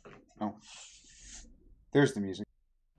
Oh, there's the music.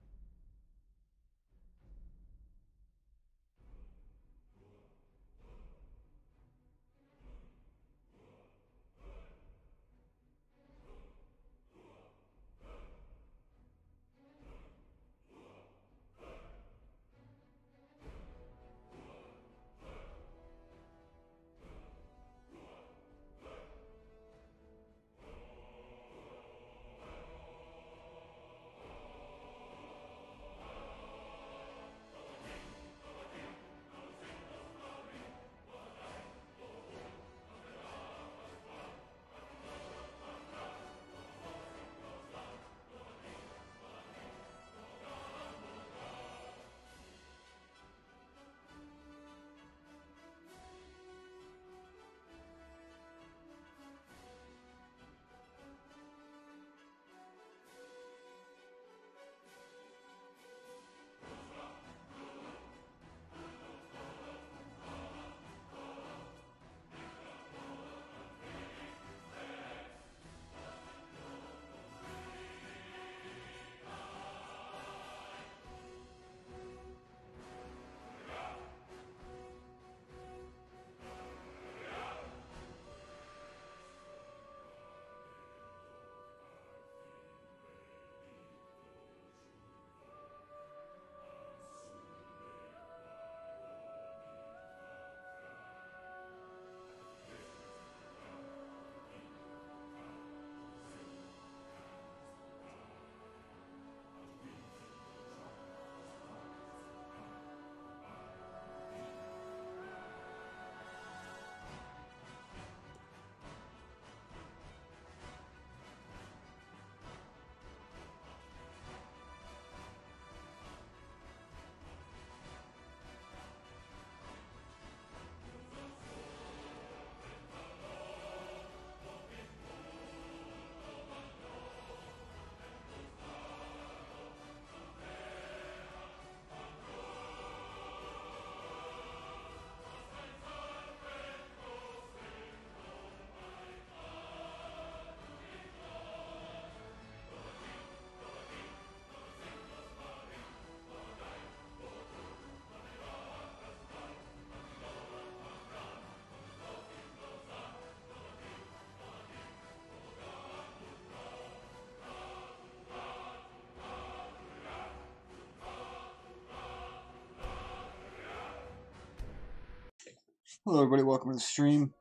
Hello, everybody. Welcome to the stream.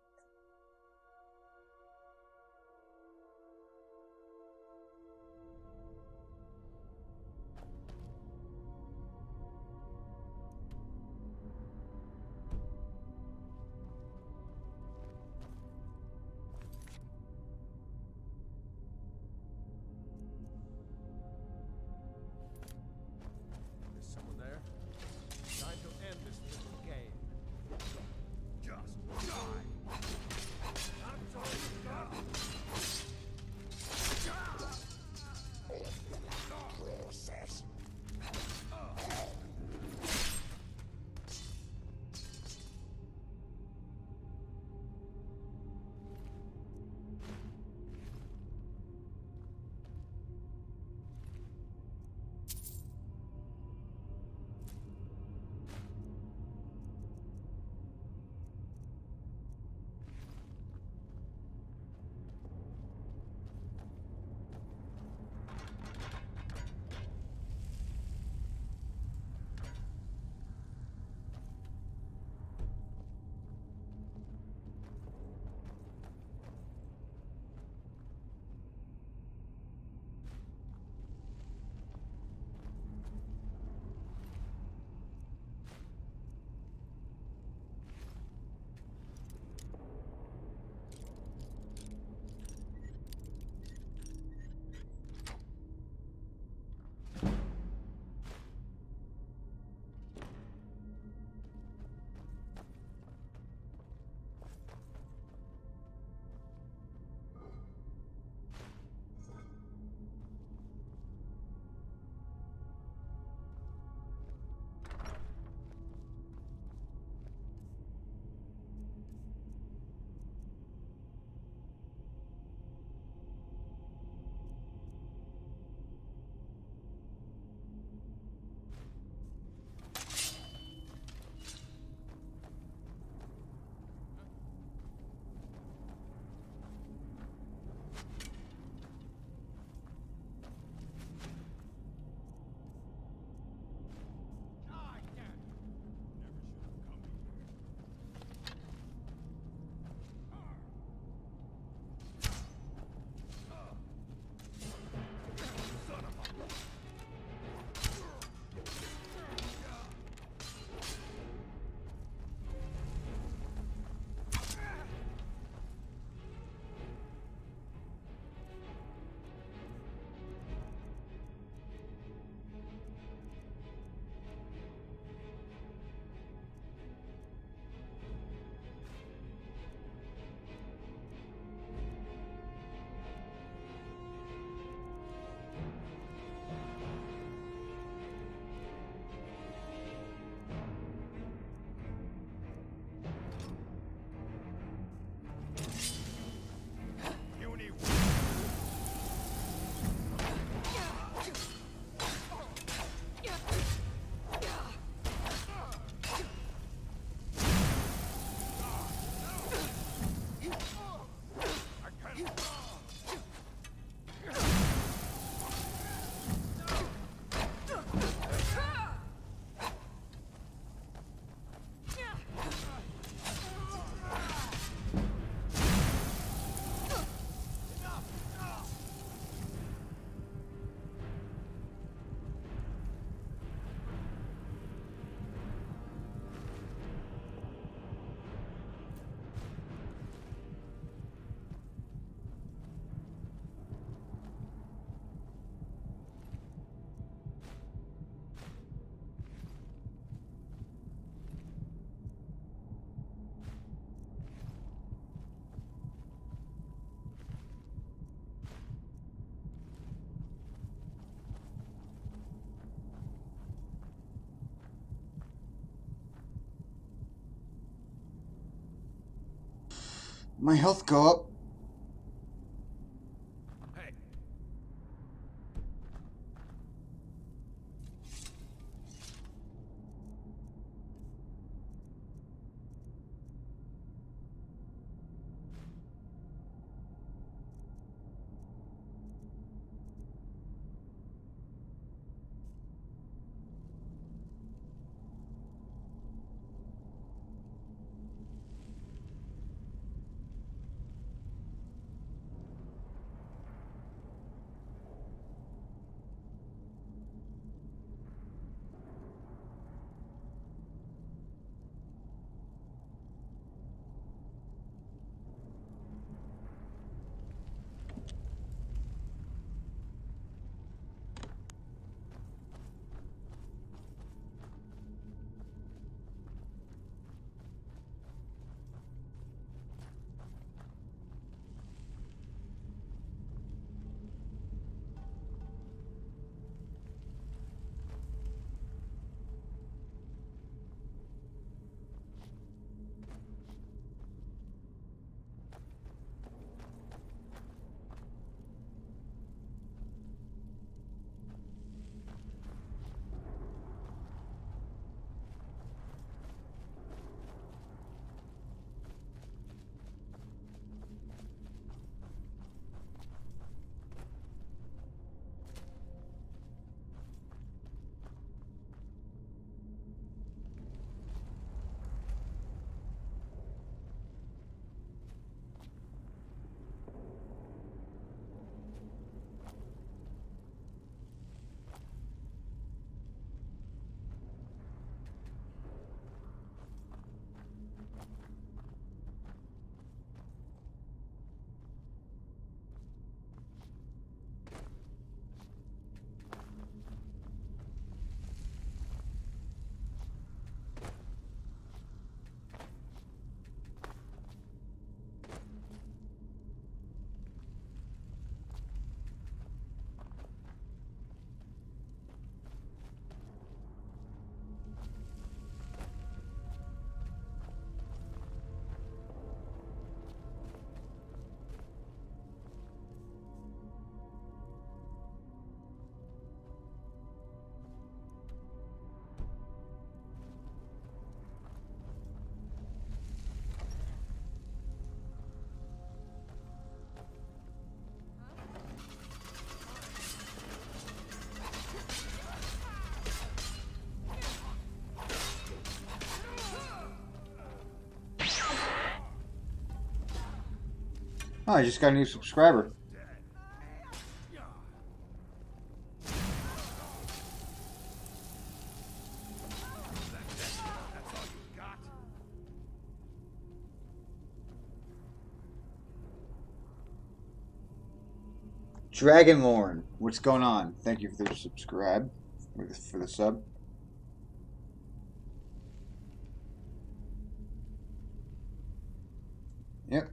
Is someone there? Time to end this little game. Just die! My health go up. Hey. Oh, I just got a new subscriber. Dragonlorn, what's going on? Thank you for the subscribe, for the sub. Yep.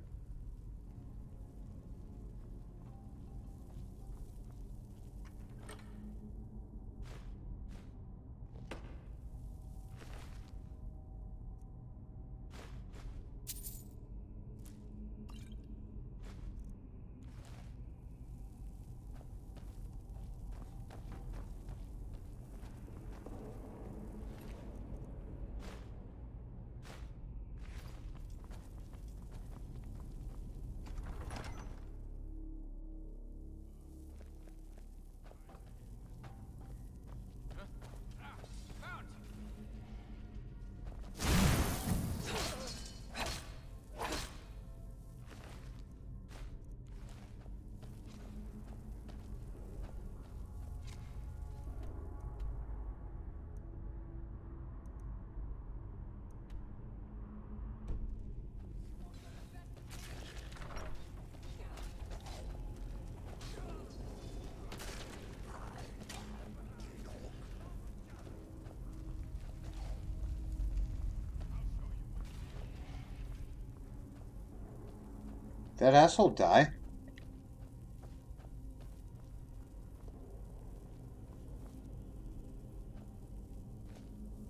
That asshole die?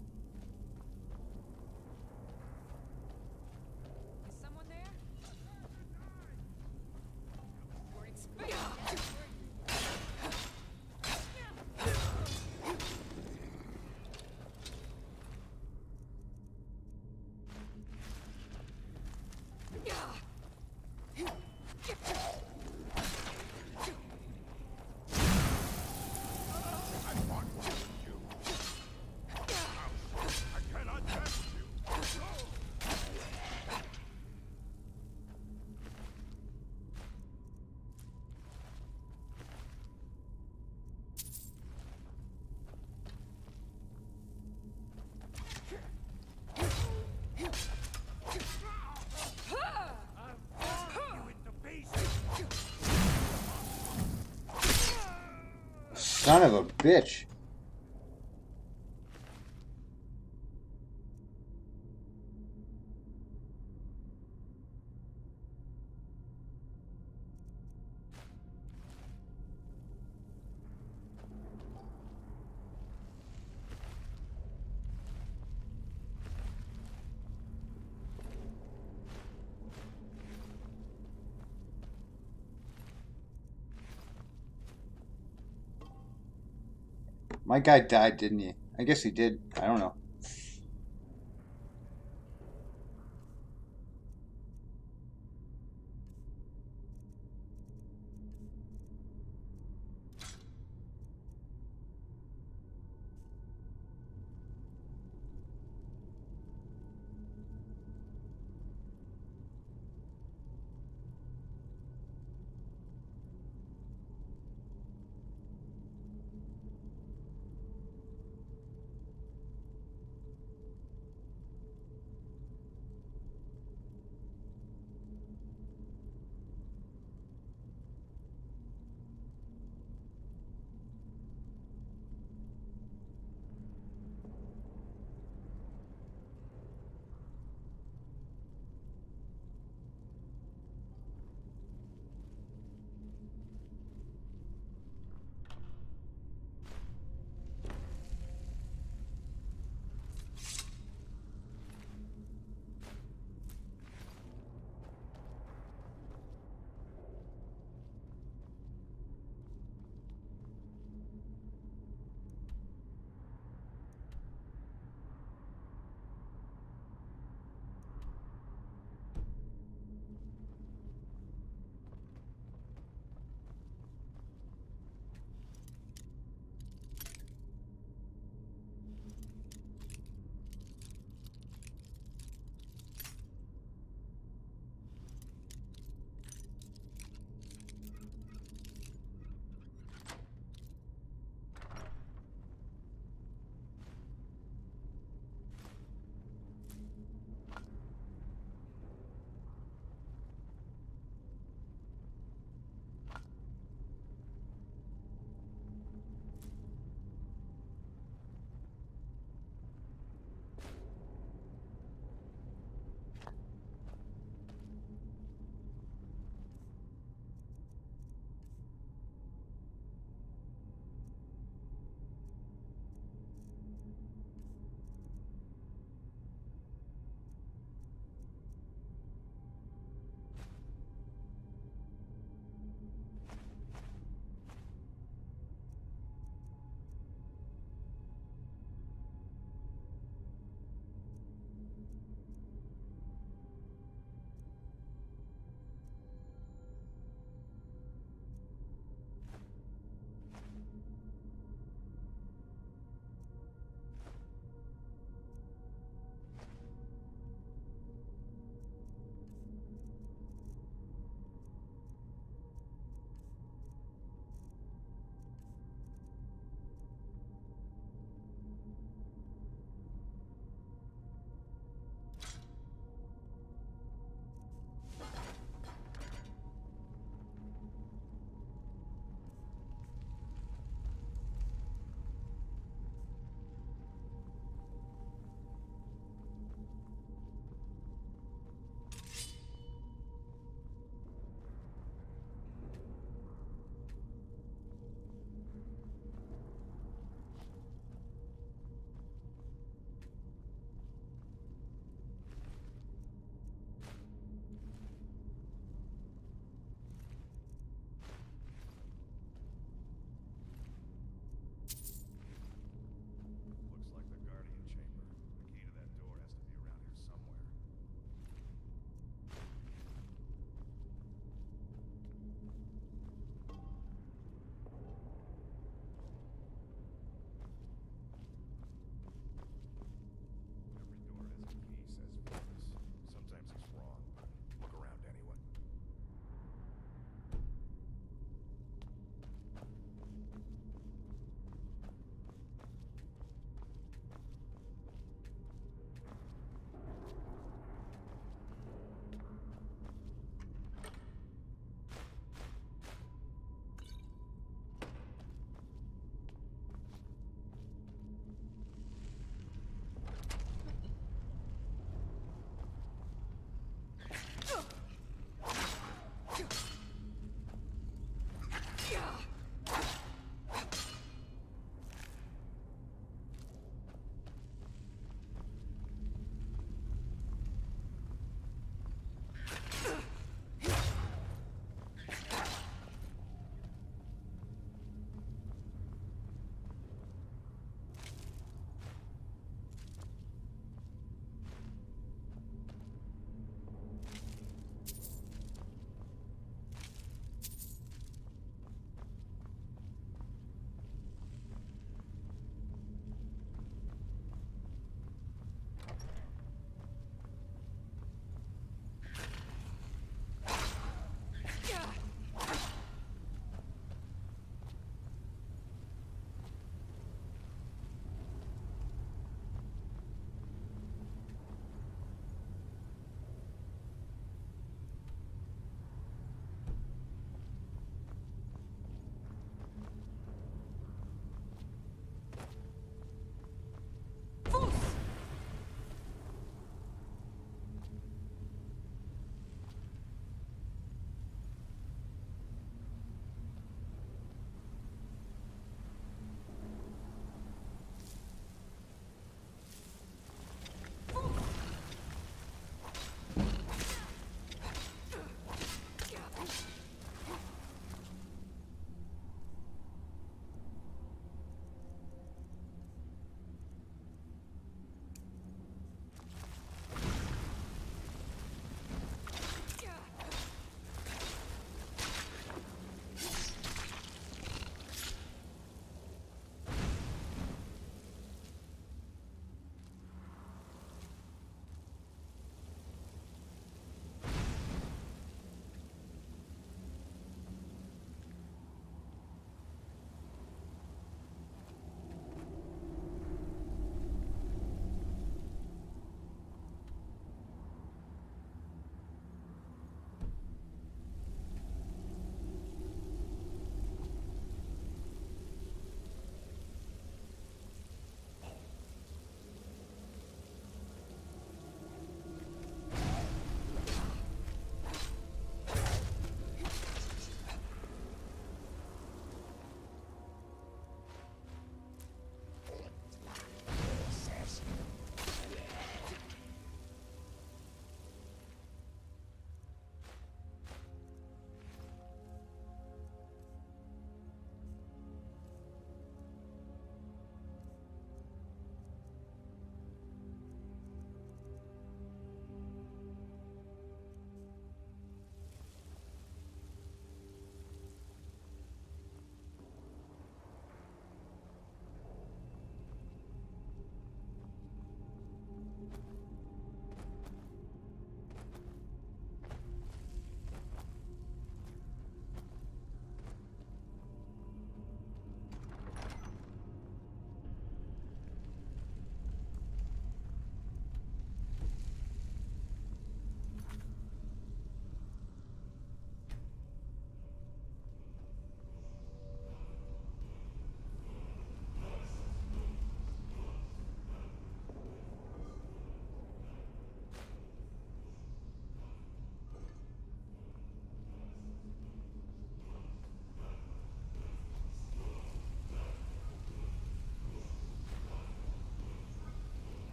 Is someone there? Son of a bitch. My guy died, didn't he? I guess he did. I don't know.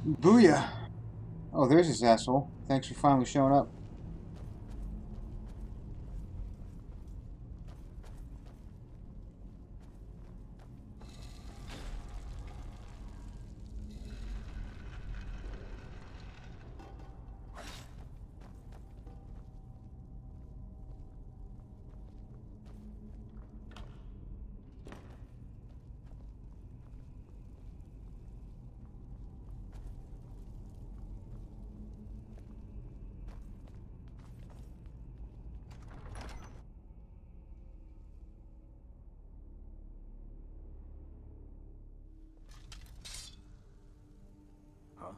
Booyah! Oh, there's this asshole. Thanks for finally showing up. Huh?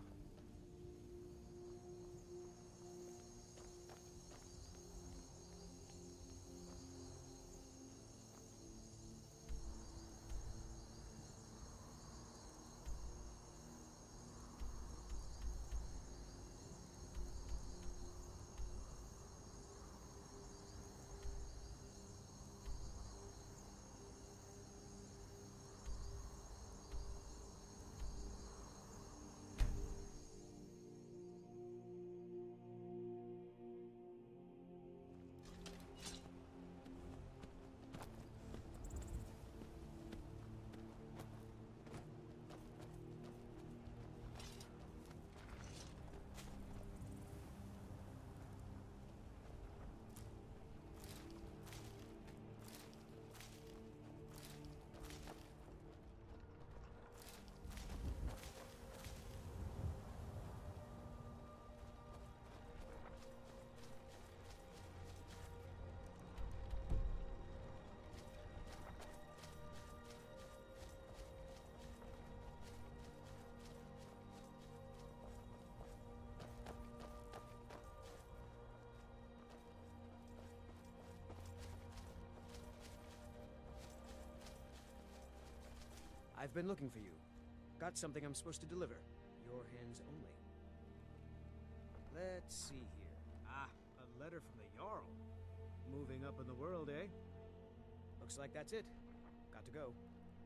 I've been looking for you. Got something I'm supposed to deliver. Your hands only. Let's see here. Ah, a letter from the Jarl. Moving up in the world, eh? Looks like that's it. Got to go.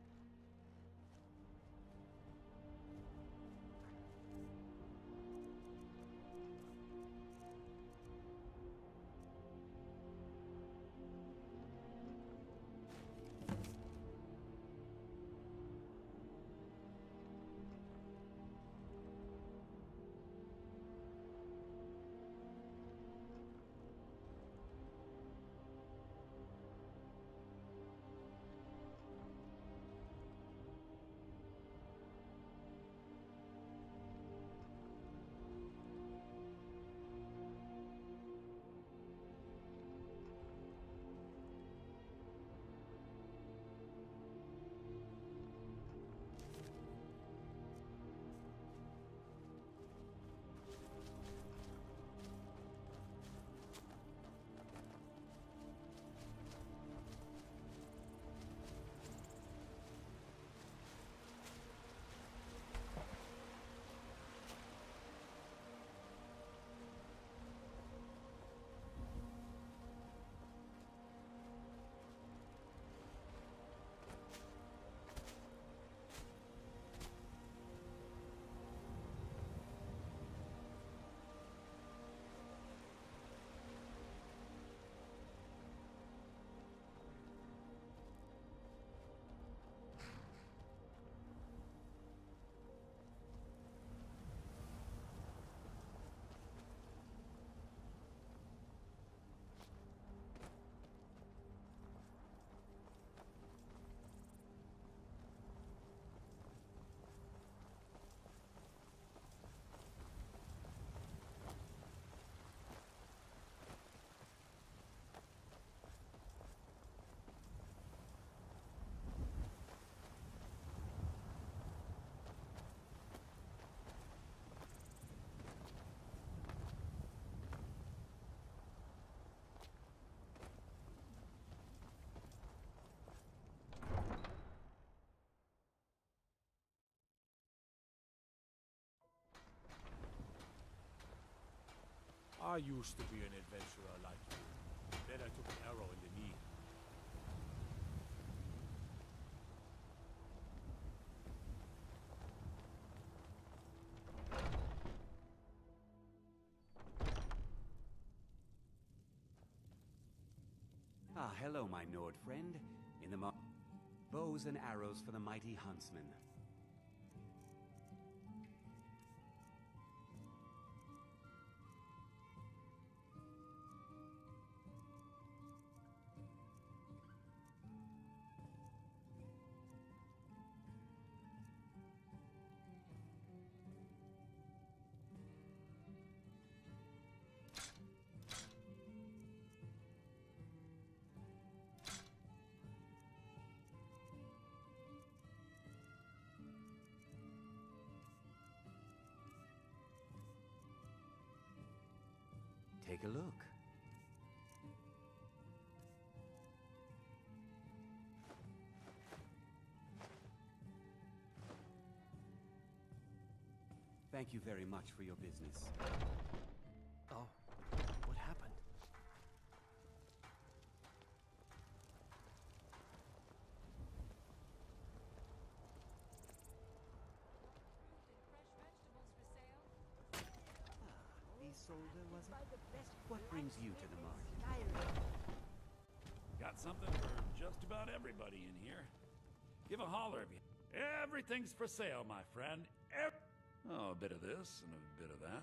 I used to be an adventurer like you. Then I took an arrow in the knee. hello, my Nord friend. In the bows and arrows for the mighty huntsman. Take a look. Thank you very much for your business. Oh, what happened? Isolde, was it? What brings you to the market? Got something for just about everybody in here. Give a holler if you... Everything's for sale, my friend. Oh, a bit of this and a bit of that.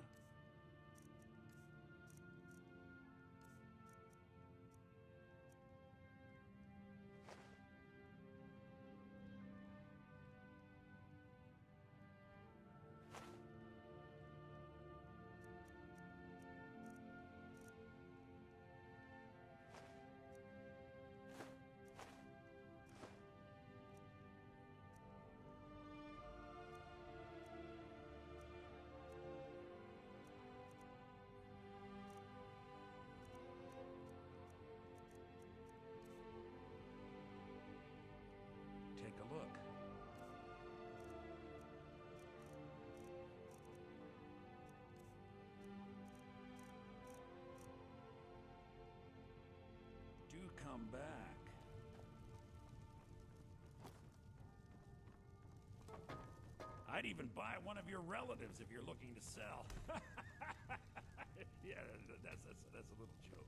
Take a look. Do come back. I'd even buy one of your relatives if you're looking to sell. Yeah, that's a little joke.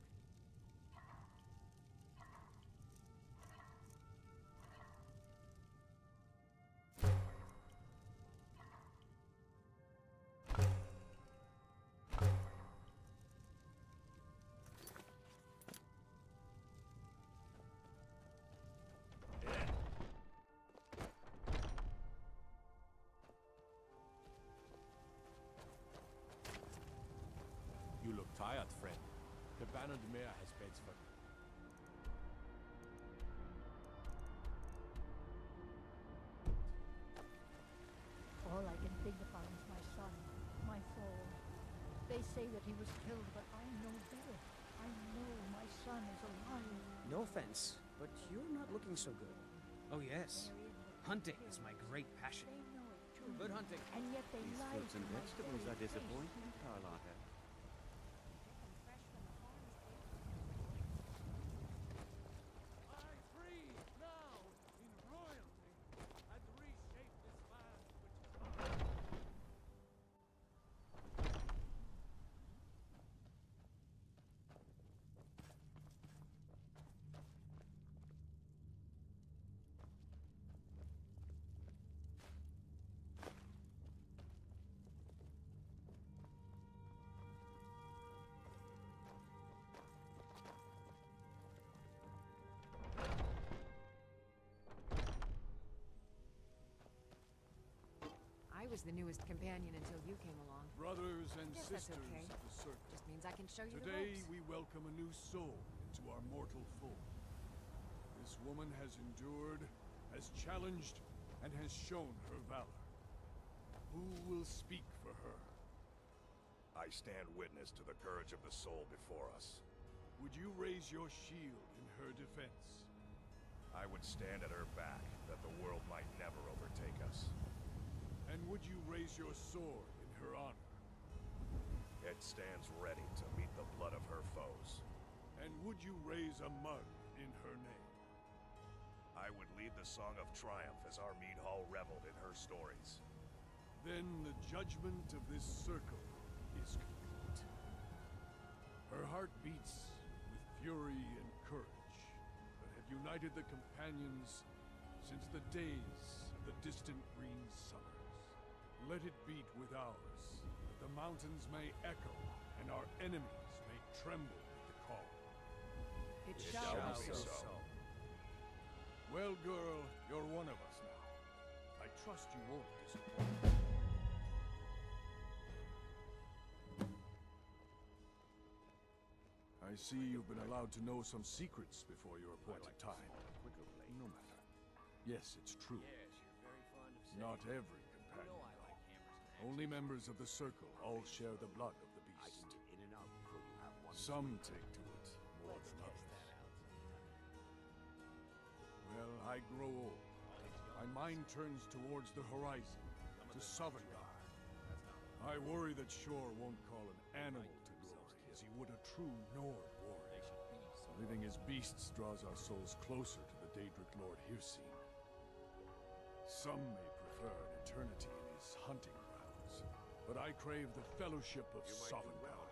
You look tired, friend. The Bannered Mare has beds for you. All I can think about is my son, my foal. They say that he was killed, but I know better. I know my son is alive. No offense, but you're not looking so good. Oh yes, hunting is my great passion. They know it too. Good hunting. And yet they These lie fruits to and my vegetables very are disappointing, face. Carlotta. I free now in royalty and reshape this land which is mine. I was the newest companion until you came along. Brothers and Guess that's sisters okay. of the circle. Just means I can show you the Today ropes. we welcome a new soul into our mortal fold. This woman has endured, has challenged, and has shown her valor. Who will speak for her? I stand witness to the courage of the soul before us. Would you raise your shield in her defense? I would stand at her back, that the world might never overtake us. And would you raise your sword in her honor? It stands ready to meet the blood of her foes. And would you raise a mug in her name? I would lead the song of triumph as our mead hall reveled in her stories. Then the judgment of this circle is complete. Her heart beats with fury and courage. united the companions since the days of the distant green summers. Let it beat with ours, that the mountains may echo and our enemies may tremble at the call. It shall be so. Well, girl, you're one of us now. I trust you won't disappoint. I see you've been allowed to know some secrets before your appointed time. No matter. Yes, it's true. Not every companion, though. Only members of the Circle all share the blood of the beast. Some take to it more than others. Well, I grow old. My mind turns towards the horizon, to Sovngarde. I worry that Shor won't call an animal to glory as he would a true Nord warrior. Living as beasts draws our souls closer to the Daedric Lord Hircine. Some may prefer an eternity in his hunting grounds, but I crave the fellowship of Sovngarde.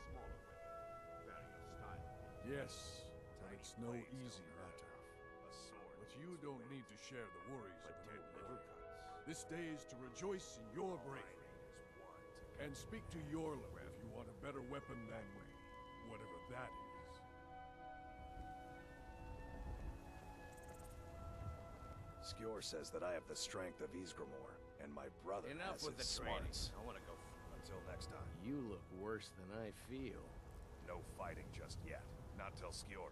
Yes, but it's no easy matter. But you don't need to share the worries of an old warrior. This day is to rejoice in your bravery. And speak to Yorla if you want a better weapon than whatever that is. Skjor says that I have the strength of Ysgramor, and my brother Enough has with his the training. smarts. I want to go. Until next time. You look worse than I feel. No fighting just yet. Not till Skjor.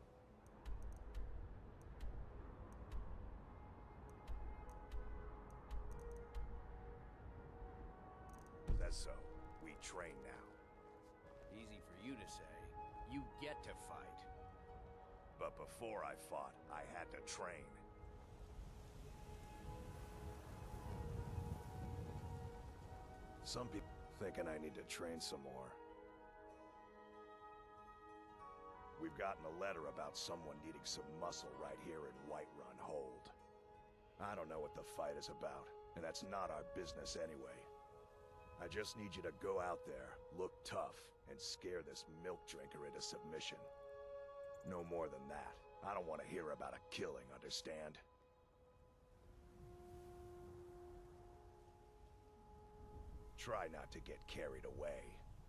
That's so. We train now. Easy for you to say. You get to fight. But before I fought, I had to train. Some people thinking I need to train some more. We've gotten a letter about someone needing some muscle right here in Whiterun Hold. I don't know what the fight is about, and that's not our business anyway. I just need you to go out there, look tough, and scare this milk drinker into submission. No more than that. I don't want to hear about a killing, understand? Try not to get carried away.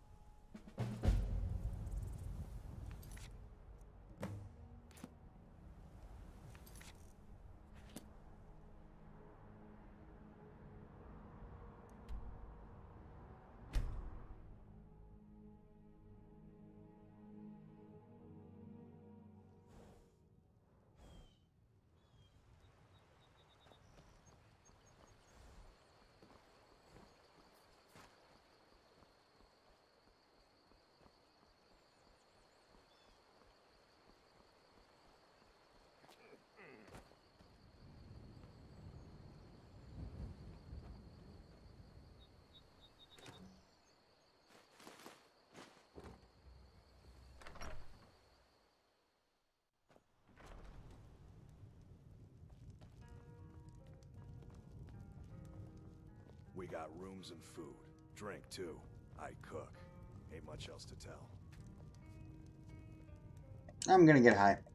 We got rooms and food. Drink, too. I cook. Ain't much else to tell. I'm gonna get high.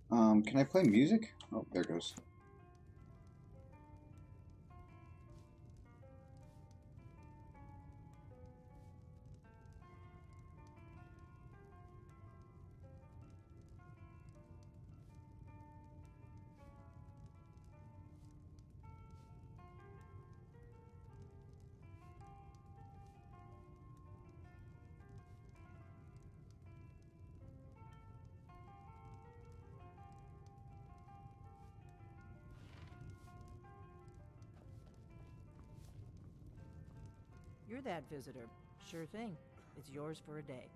Can I play music? Oh, there it goes. You're that visitor. Sure thing. It's yours for a day.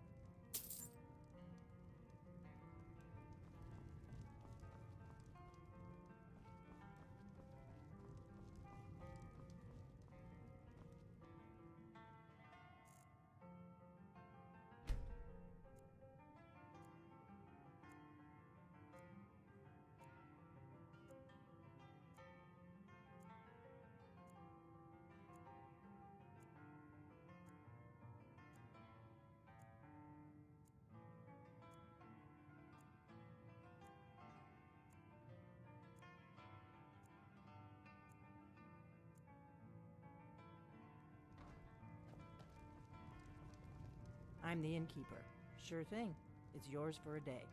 I'm the innkeeper. Sure thing. It's yours for a day.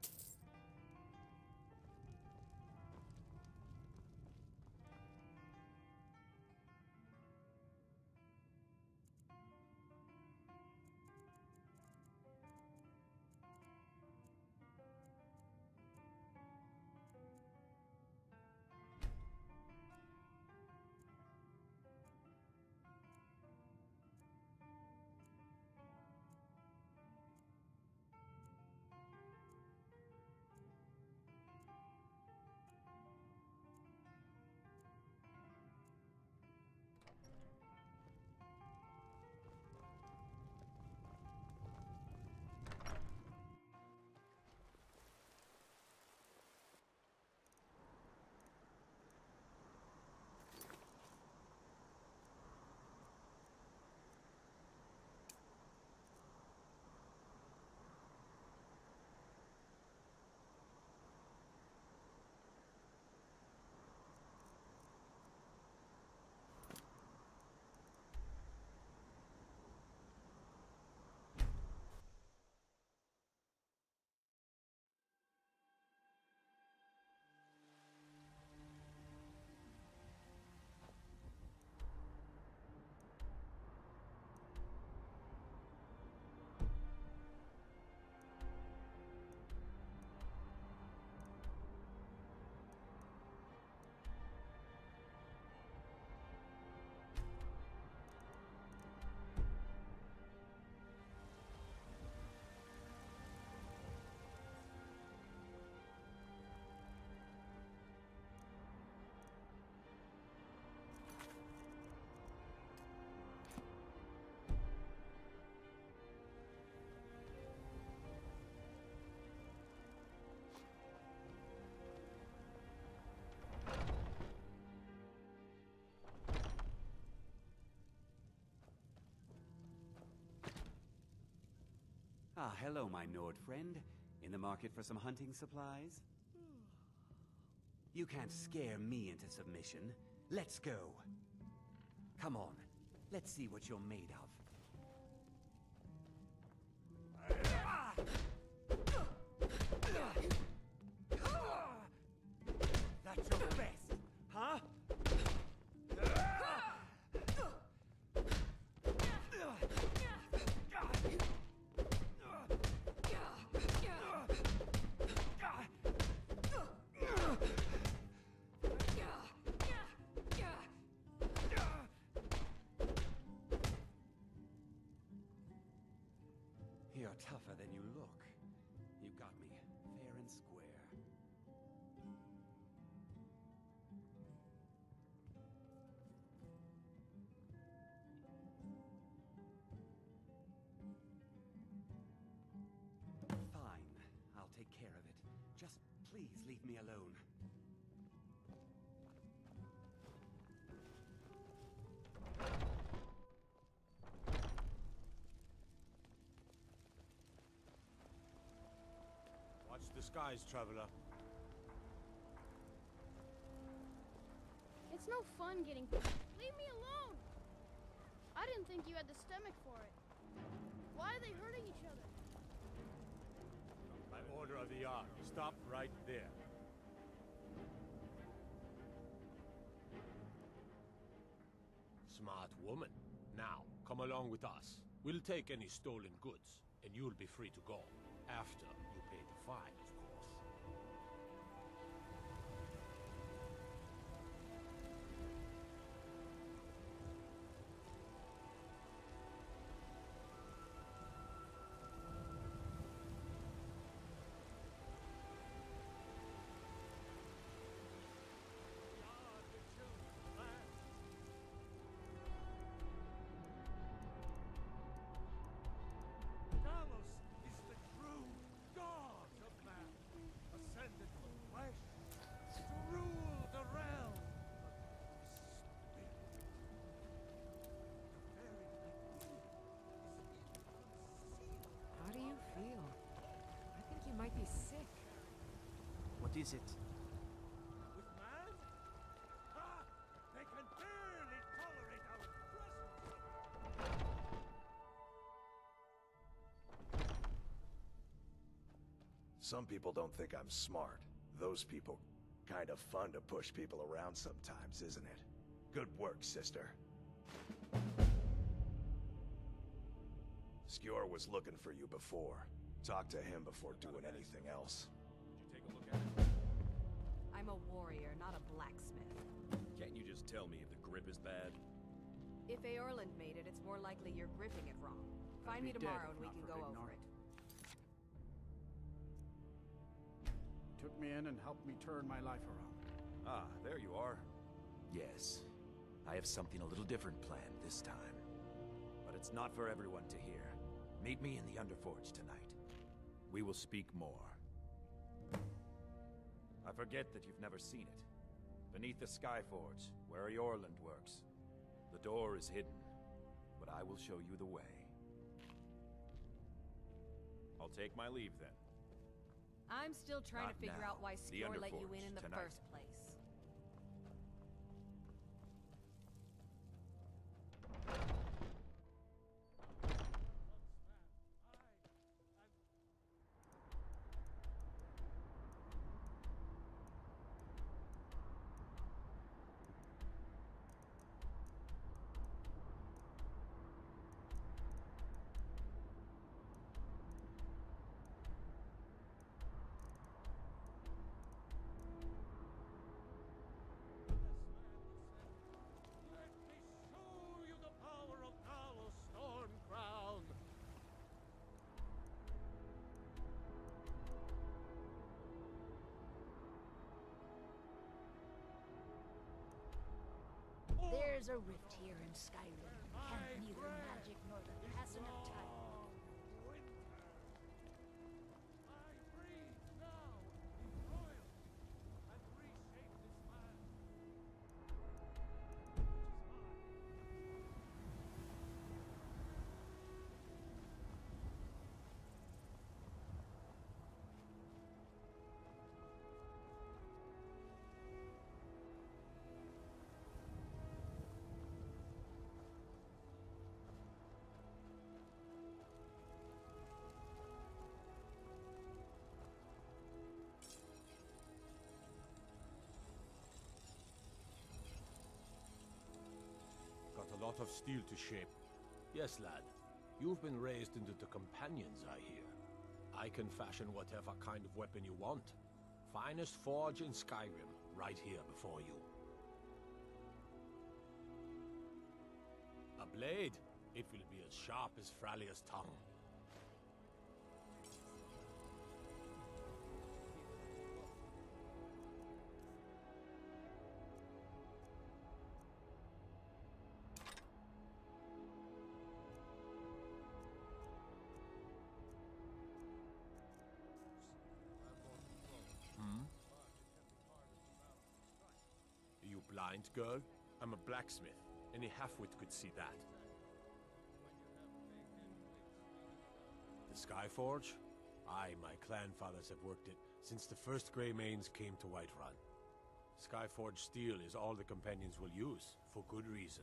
Ah, hello, my Nord friend. In the market for some hunting supplies? You can't scare me into submission. Let's go. Come on, let's see what you're made of. That's your best, huh? You're tougher than you look. You got me fair and square. Fine, I'll take care of it. Just please leave me alone. Watch the skies, traveler. It's no fun getting... Leave me alone! I didn't think you had the stomach for it. Why are they hurting each other? By order of the Ark, stop right there. Smart woman. Now, come along with us. We'll take any stolen goods, and you'll be free to go. After you pay the fine, of course. Talos is the true god of man, ascended from flesh to rule the realm of spirit. The very idea is inconceivable. How do you feel? I think you might be sick. What is it? With man? Ha! They can barely tolerate our presence. Some people don't think I'm smart. Those people, kind of fun to push people around sometimes, isn't it? Good work, sister. Skjor was looking for you before. Talk to him before doing anything else. Did you take a look at it? I'm a warrior, not a blacksmith. Can't you just tell me if the grip is bad? If Eorland made it, it's more likely you're gripping it wrong. Find me tomorrow and we can go over it. Took me in and helped me turn my life around. Ah, there you are. Yes. I have something a little different planned this time. But it's not for everyone to hear. Meet me in the Underforge tonight. We will speak more. I forget that you've never seen it. Beneath the Skyforge, where Eorland works. The door is hidden, but I will show you the way. I'll take my leave then. I'm still trying Not to figure now. out why The Skjor let you Underforge, in the tonight. first place. Let me show you the power of Talos Stormcrown. There's a rift here in Skyrim. Can't neither magic nor the passing of time. I breathe now in royalty and reshape this land. Got a lot of steel to shape. Yes, lad. You've been raised into the companions, I hear. I can fashion whatever kind of weapon you want. Finest forge in Skyrim, right here before you. A blade. It will be as sharp as Fralia's tongue. You blind, girl? I'm a blacksmith. Any halfwit could see that. The Skyforge? Aye, my clan fathers have worked it since the first Greymanes came to Whiterun. Skyforged steel is all the companions will use, for good reason.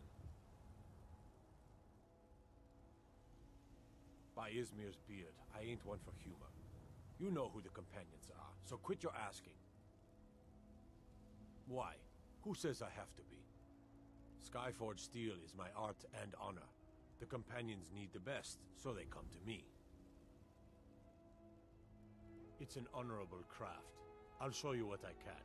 By Izmir's beard, I ain't one for humor. You know who the companions are, so quit your asking. Why? Who says I have to be? Skyforged steel is my art and honor. The companions need the best, so they come to me. It's an honorable craft. I'll show you what I can.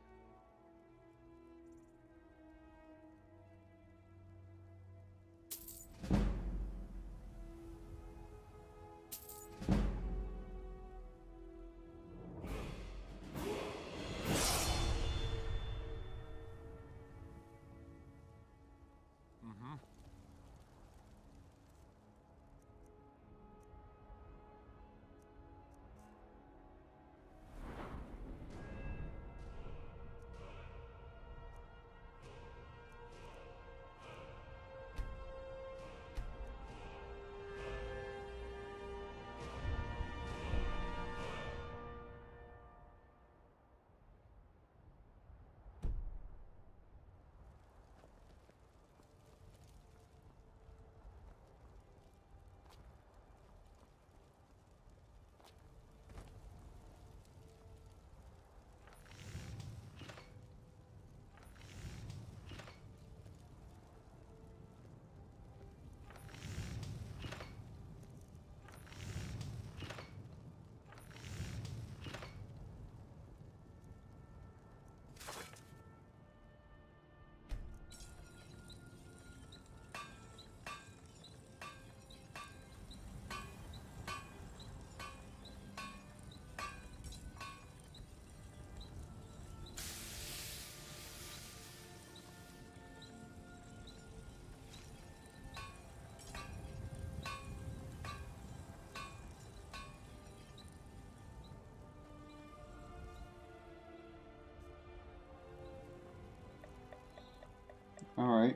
All right.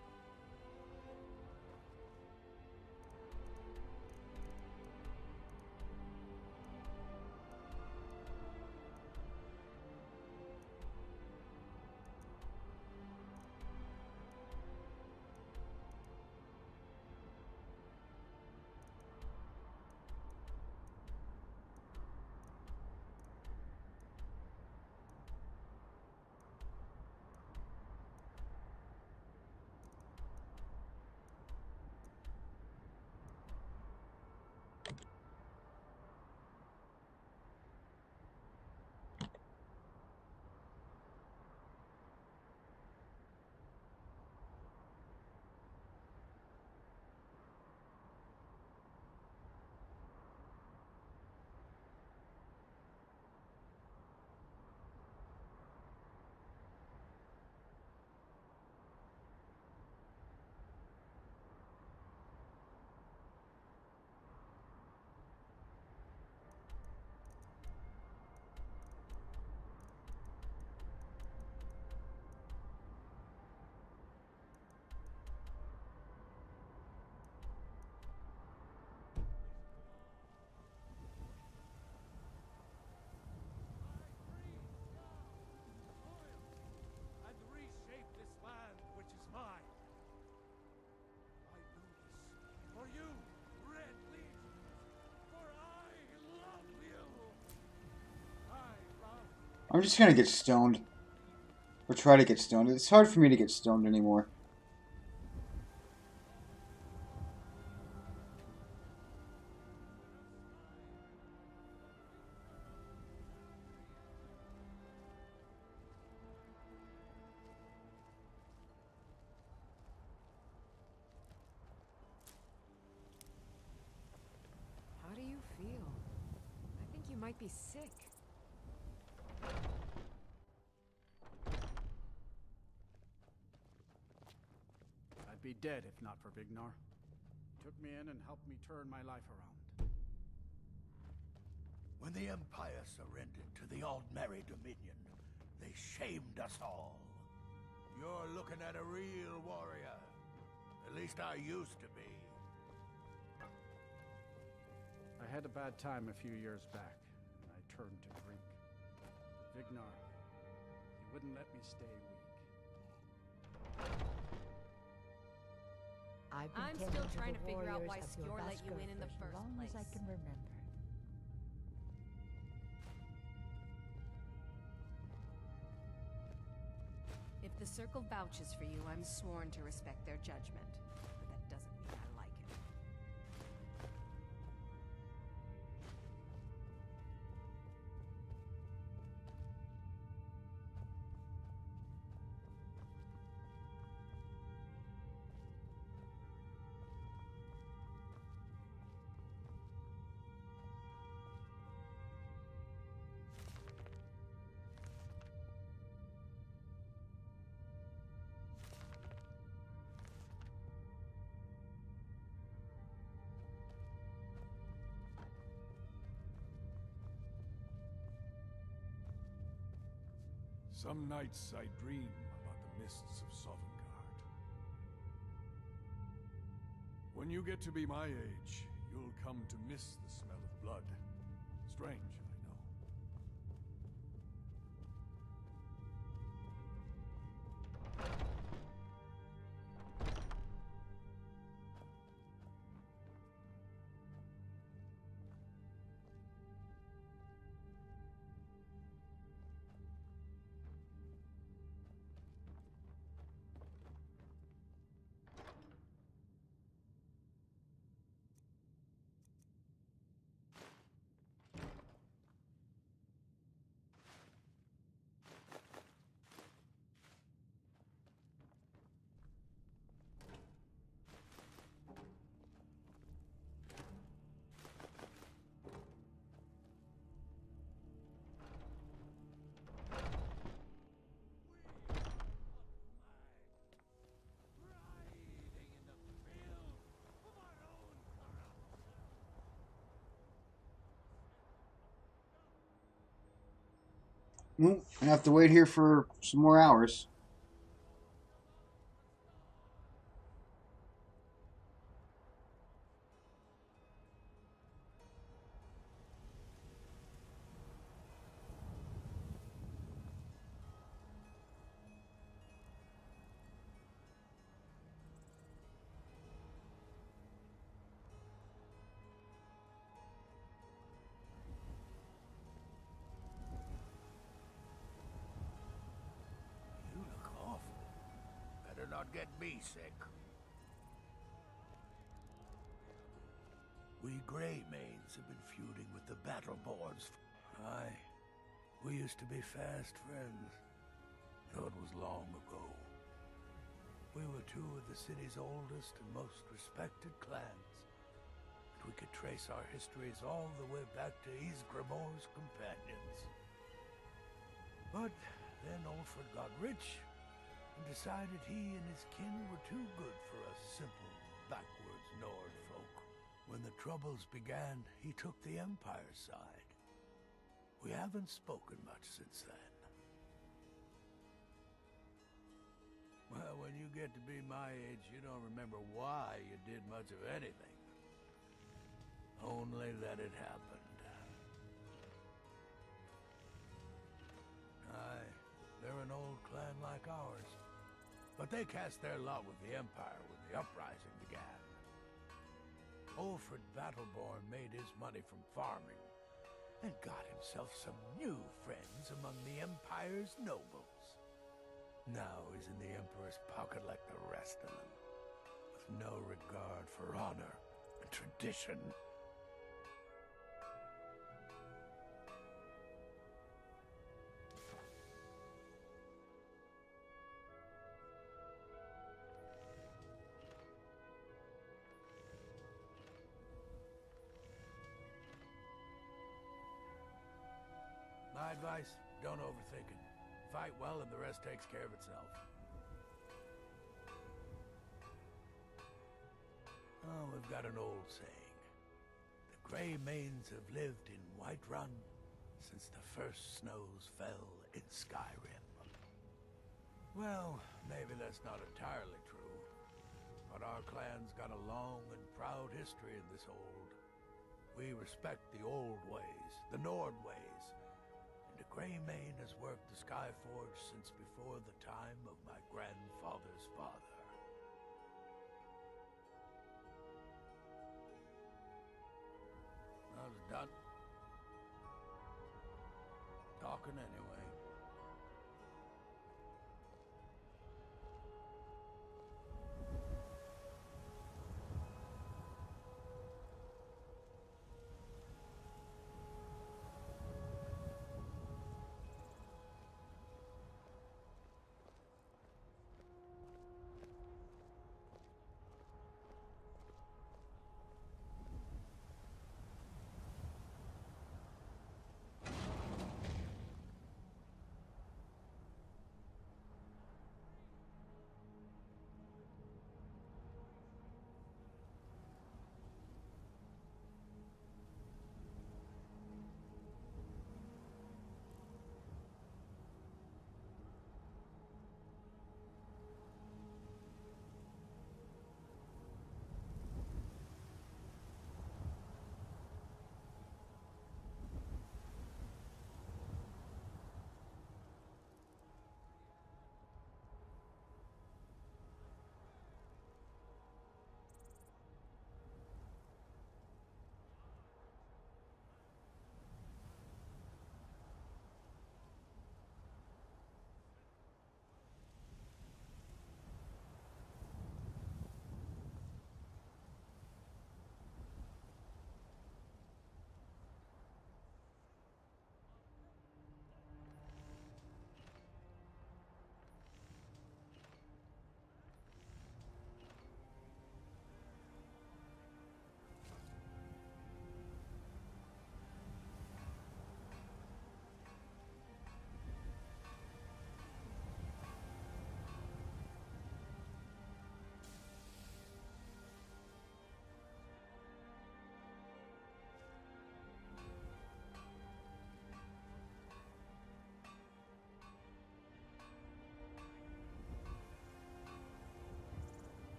I'm just gonna get stoned. Or try to get stoned. It's hard for me to get stoned anymore. How do you feel? I think you might be sick. I'd be dead if not for Vignar. Took me in and helped me turn my life around. When the Empire surrendered to the Aldmeri Dominion, they shamed us all. You're looking at a real warrior. At least I used to be. I had a bad time a few years back, and I turned to drink. wouldn't let me stay weak. I'm still trying to figure out why Skjor let you in the first long place. as I can remember. If the Circle vouches for you, I'm sworn to respect their judgment. But that doesn't mean I like it. Some nights I dream about the mists of Sovngarde. When you get to be my age, you'll come to miss the smell of blood. Strange, I know. Well, I have to wait here for some more hours. You look awful. Better not get me sick. We Greymanes have been feuding with the Battleborns. Aye. We used to be fast friends, though it was long ago. We were two of the city's oldest and most respected clans, and we could trace our histories all the way back to Ysgramor's companions. But then Ulfred got rich and decided he and his kin were too good for us simple, backwards Nord folk. When the Troubles began, he took the Empire's side. We haven't spoken much since then. Well, when you get to be my age, you don't remember why you did much of anything. Only that it happened. Aye, they're an old clan like ours. But they cast their lot with the Empire when the uprising began. Ulfred Battleborn made his money from farming, and got himself some new friends among the Empire's nobles. Now he's in the Emperor's pocket like the rest of them, with no regard for honor and tradition. My advice, don't overthink it. Fight well and the rest takes care of itself. Oh, we've got an old saying. The Greymanes have lived in Whiterun since the first snows fell in Skyrim. Well, maybe that's not entirely true, but our clan's got a long and proud history in this old. We respect the old ways, the Nord ways, and a Greymane has worked the sky I forged since before the time of my grandfather's father. I was done talking anyway.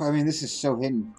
I mean, this is so hidden.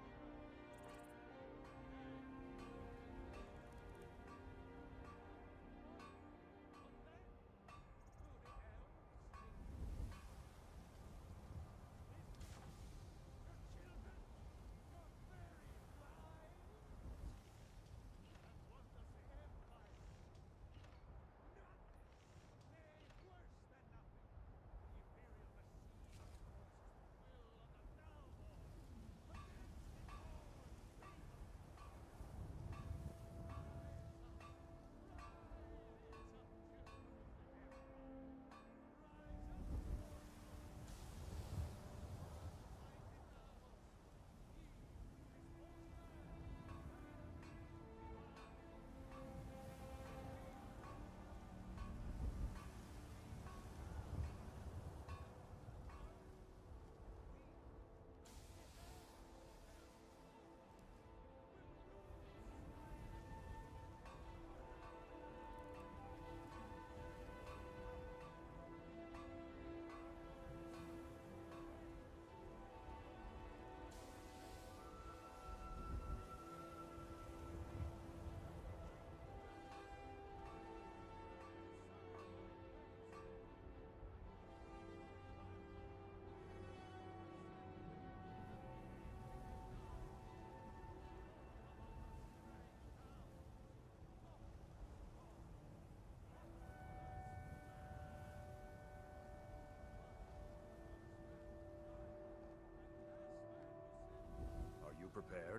Are you prepared?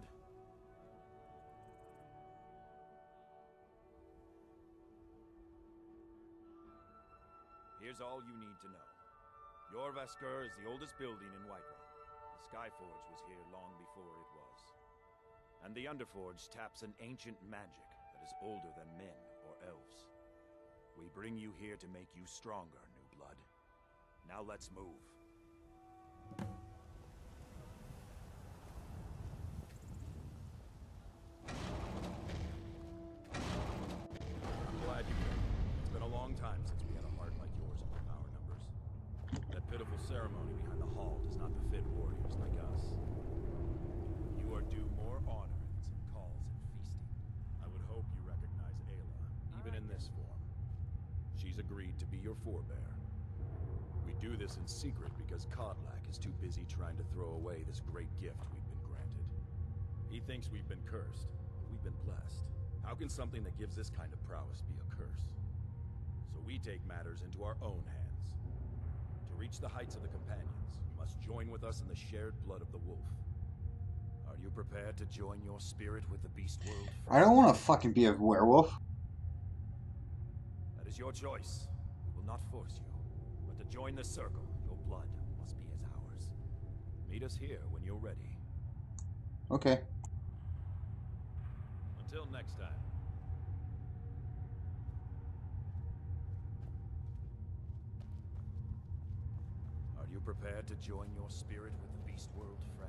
Here's all you need to know. Jorvaskr is the oldest building in Whiterun. The Skyforge was here long before it was. And the Underforge taps an ancient magic that is older than men or elves. We bring you here to make you stronger, new blood. Now let's move. I'm glad you came. It's been a long time since we had a heart like yours on the power numbers. That pitiful ceremony behind the hall does not befit warriors like us. You are due more honor than some calls and feasting. I would hope you recognize Ayla, even in this form. She's agreed to be your forebear. We do this in secret because Kodlak is too busy trying to throw away this great gift we've been granted. He thinks we've been cursed, but we've been blessed. How can something that gives this kind of prowess be a curse? So we take matters into our own hands. To reach the heights of the Companions, you must join with us in the shared blood of the wolf. Are you prepared to join your spirit with the beast world? I don't want to fucking be a werewolf. That is your choice. We will not force you. But to join the circle, your blood must be as ours. Meet us here when you're ready. Okay. Until next time. Are you prepared to join your spirit with the beast world, friend?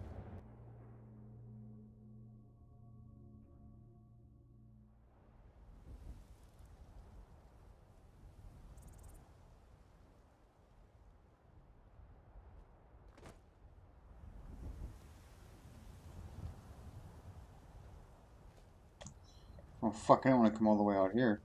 Oh fuck, I don't want to come all the way out here.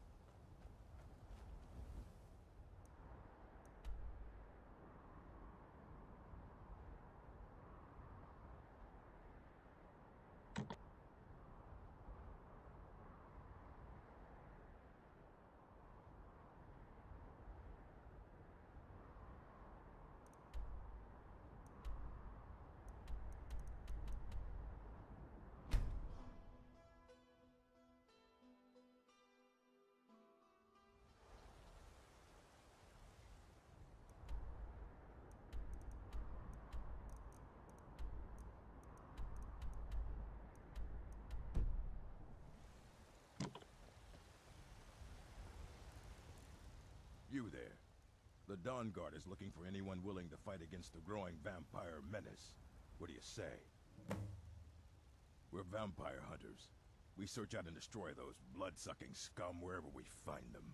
You there. The Dawn Guard is looking for anyone willing to fight against the growing vampire menace. What do you say? We're vampire hunters. We search out and destroy those blood-sucking scum wherever we find them.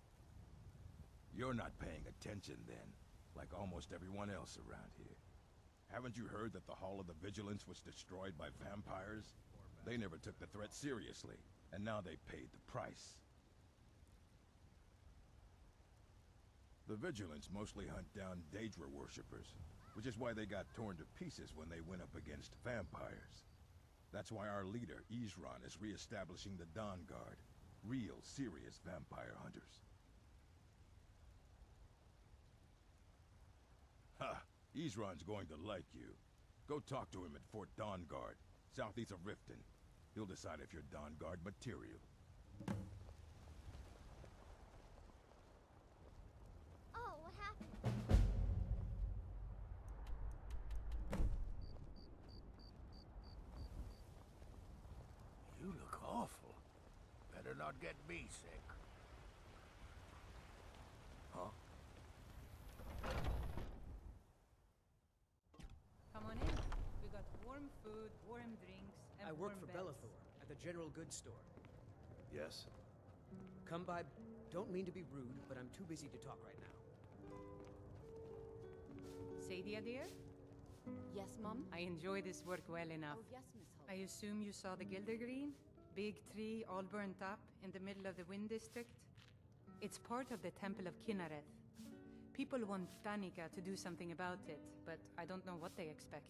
You're not paying attention then, like almost everyone else around here. Haven't you heard that the Hall of the Vigilance was destroyed by vampires? They never took the threat seriously, and now they paid the price. The Vigilance mostly hunt down Daedra worshippers, which is why they got torn to pieces when they went up against vampires. That's why our leader, Isran, is re-establishing the Dawn Guard. Real, serious vampire hunters. Ha! Isran's going to like you. Go talk to him at Fort Dawn Guard, southeast of Riften. He'll decide if you're Dawn Guard material. Oh, what happened? You look awful. Better not get me sick. Huh? Come on in. We got warm food, warm drinks, and I work warm for beds. Bellathor at the general goods store. Yes? Come by. Don't mean to be rude, but I'm too busy to talk right now. Sadia, dear? Yes, Mom? I enjoy this work well enough. Oh, yes, Miss Hope. I assume you saw the Gildergreen? Big tree, all burnt up, in the middle of the Wind District? It's part of the Temple of Kinareth. People want Danica to do something about it, but I don't know what they expect.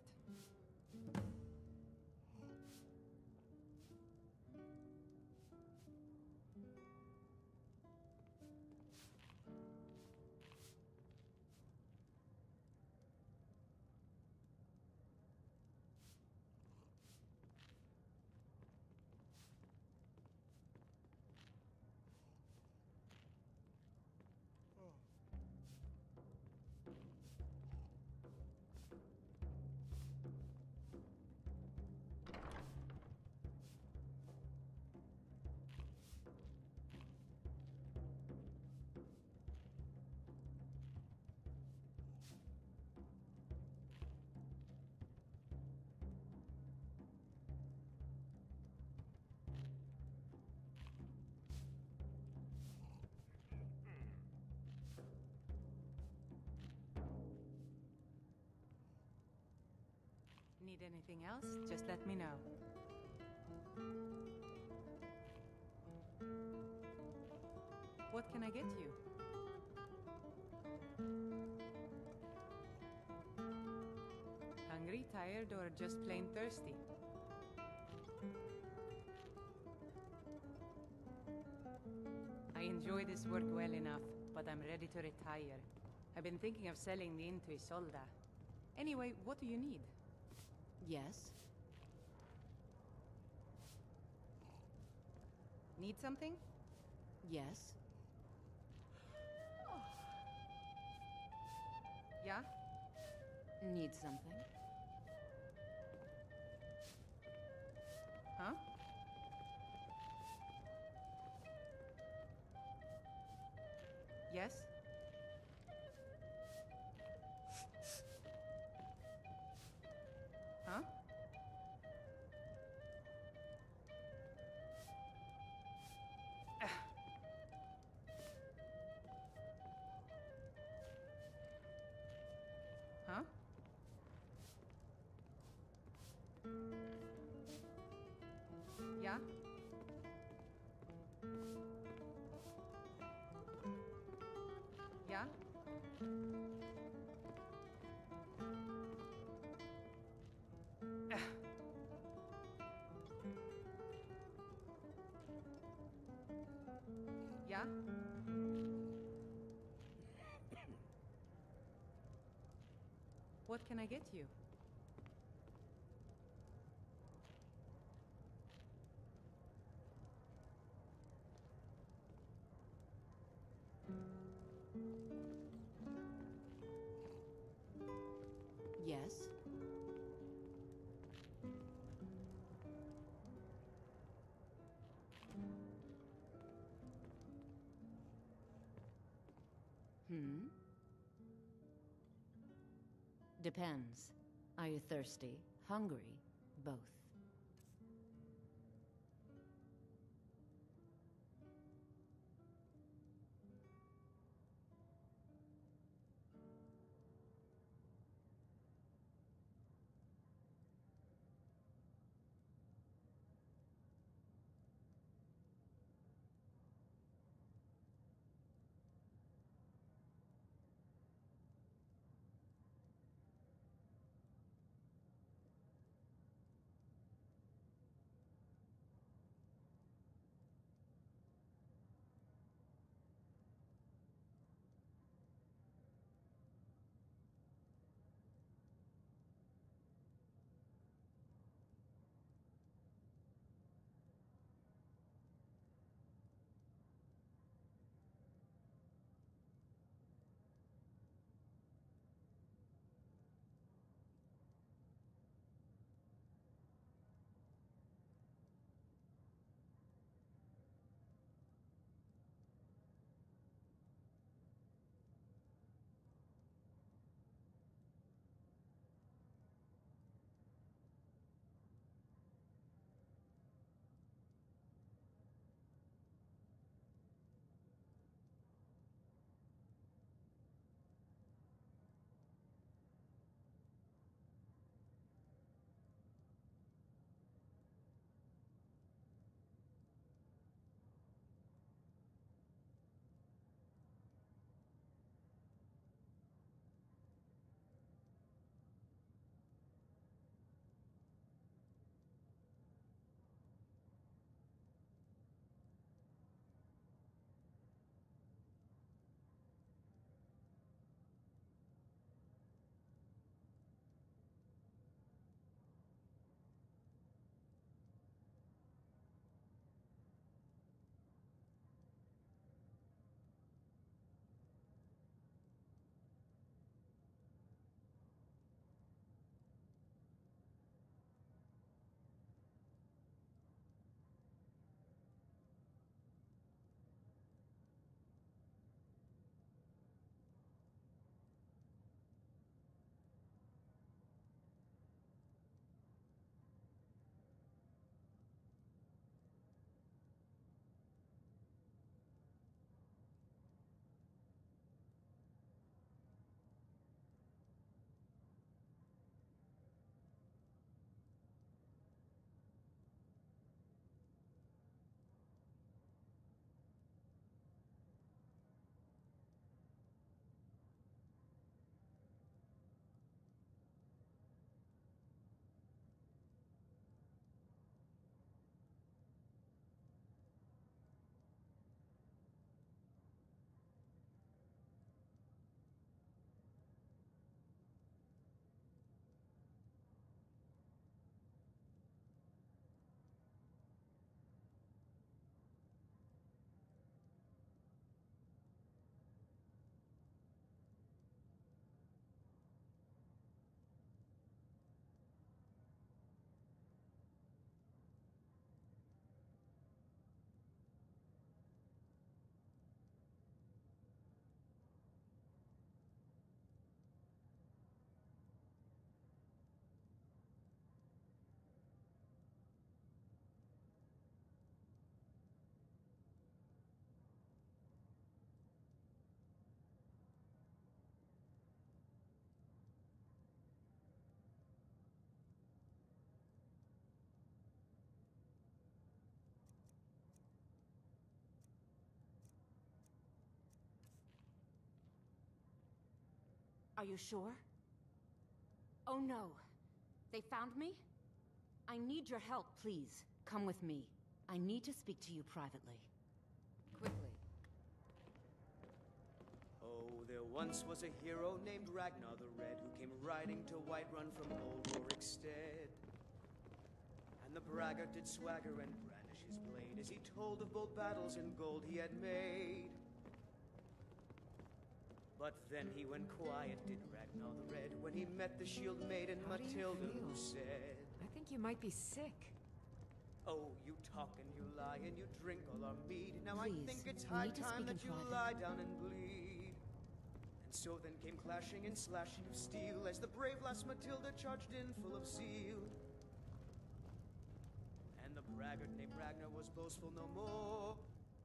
Need anything else? Just let me know. What can I get you? Hungry, tired, or just plain thirsty? I enjoy this work well enough, but I'm ready to retire. I've been thinking of selling the inn to Isolda. Anyway, what do you need? Yes? Need something? Yes? Yeah? Need something? Huh? Yes? Huh? Huh? Yeah? Yeah? Yeah? What can I get you? Yes? Hmm? Depends. Are you thirsty, hungry, both? Are you sure? Oh no. They found me? I need your help, please. Come with me. I need to speak to you privately. Quickly. Oh, there once was a hero named Ragnar the Red who came riding to Whiterun from old Rorikstead. And the braggart did swagger and brandish his blade as he told of bold battles and gold he had made. But then he went quiet, did Ragnar the Red, when he met the shield maiden Matilda, who said, I think you might be sick. Oh, you talk and you lie and you drink all our mead. Now Please, I think it's we high need to time speak in that you private. lie down and bleed. And so then came clashing and slashing of steel as the brave lass Matilda charged in full of zeal. And the braggart named Ragnar was boastful no more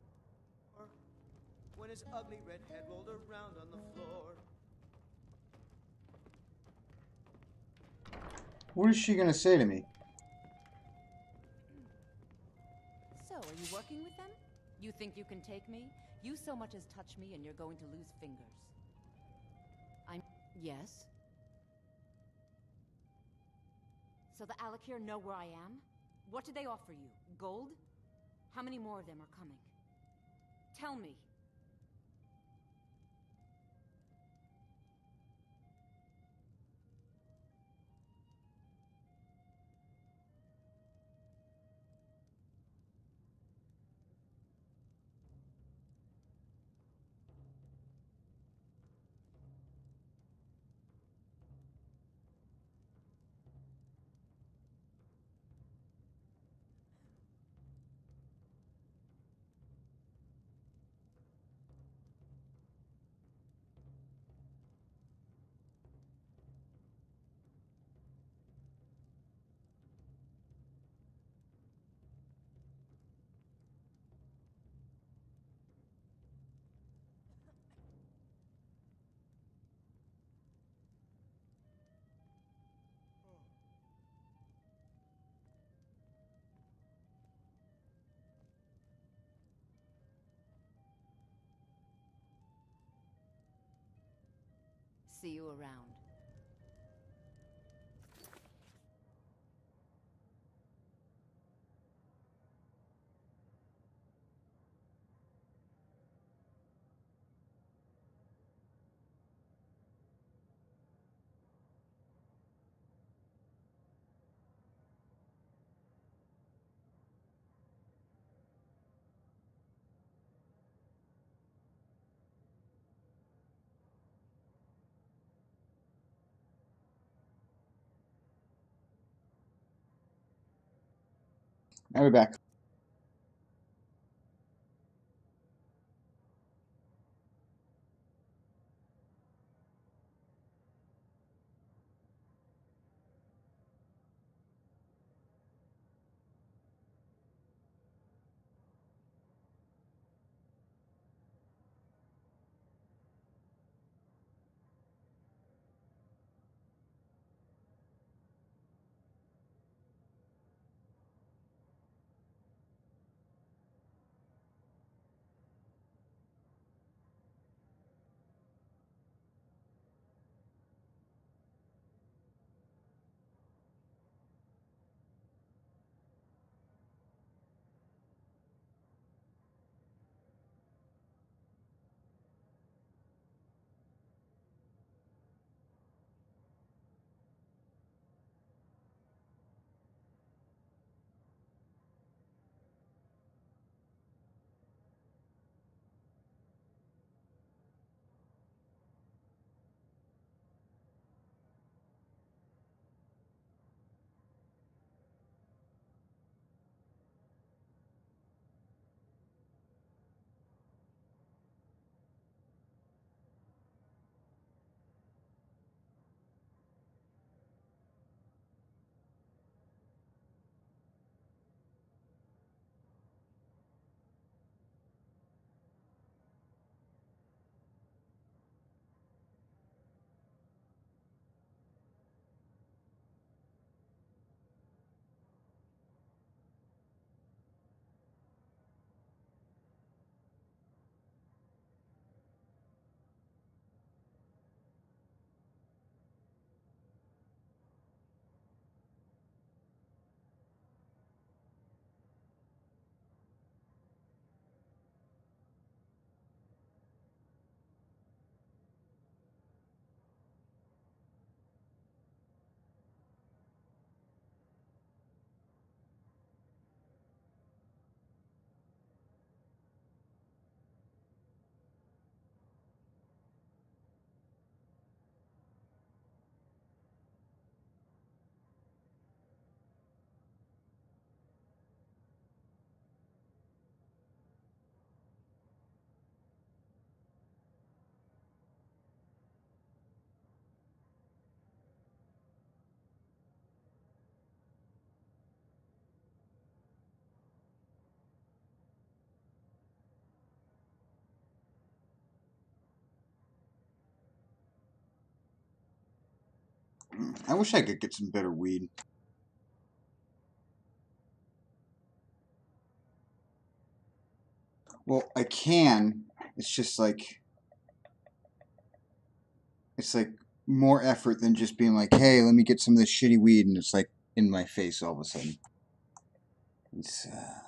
when his ugly red head rolled around on the floor. What is she gonna say to me? So, are you working with them? You think you can take me? You so much as touch me and you're going to lose fingers. Yes? So the Alakir know where I am? What did they offer you? Gold? How many more of them are coming? Tell me. See you around. I'll be back. I wish I could get some better weed. Well, I can. It's just like it's like more effort than just being like, "Hey, let me get some of this shitty weed," and it's like in my face all of a sudden. It's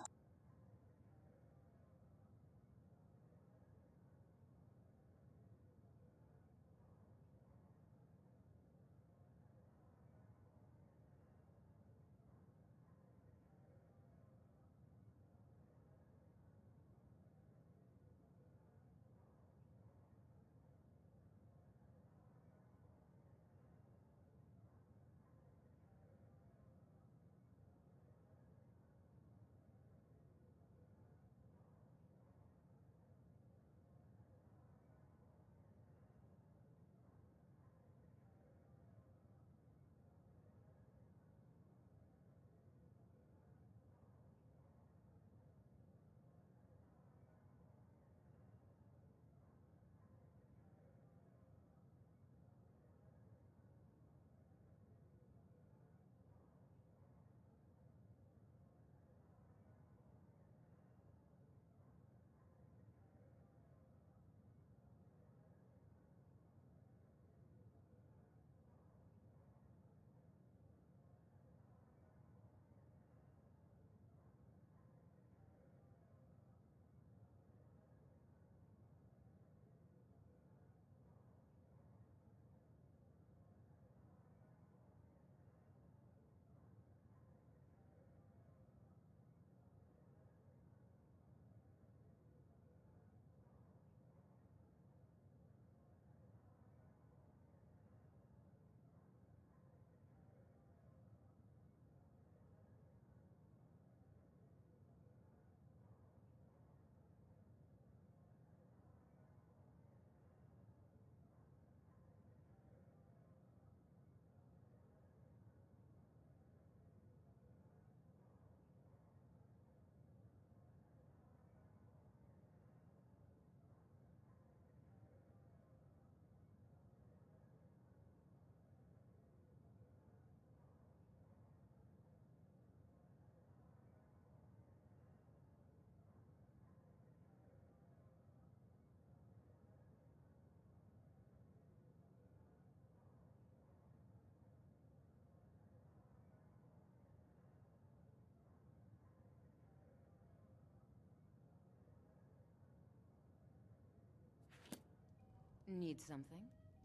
Need something?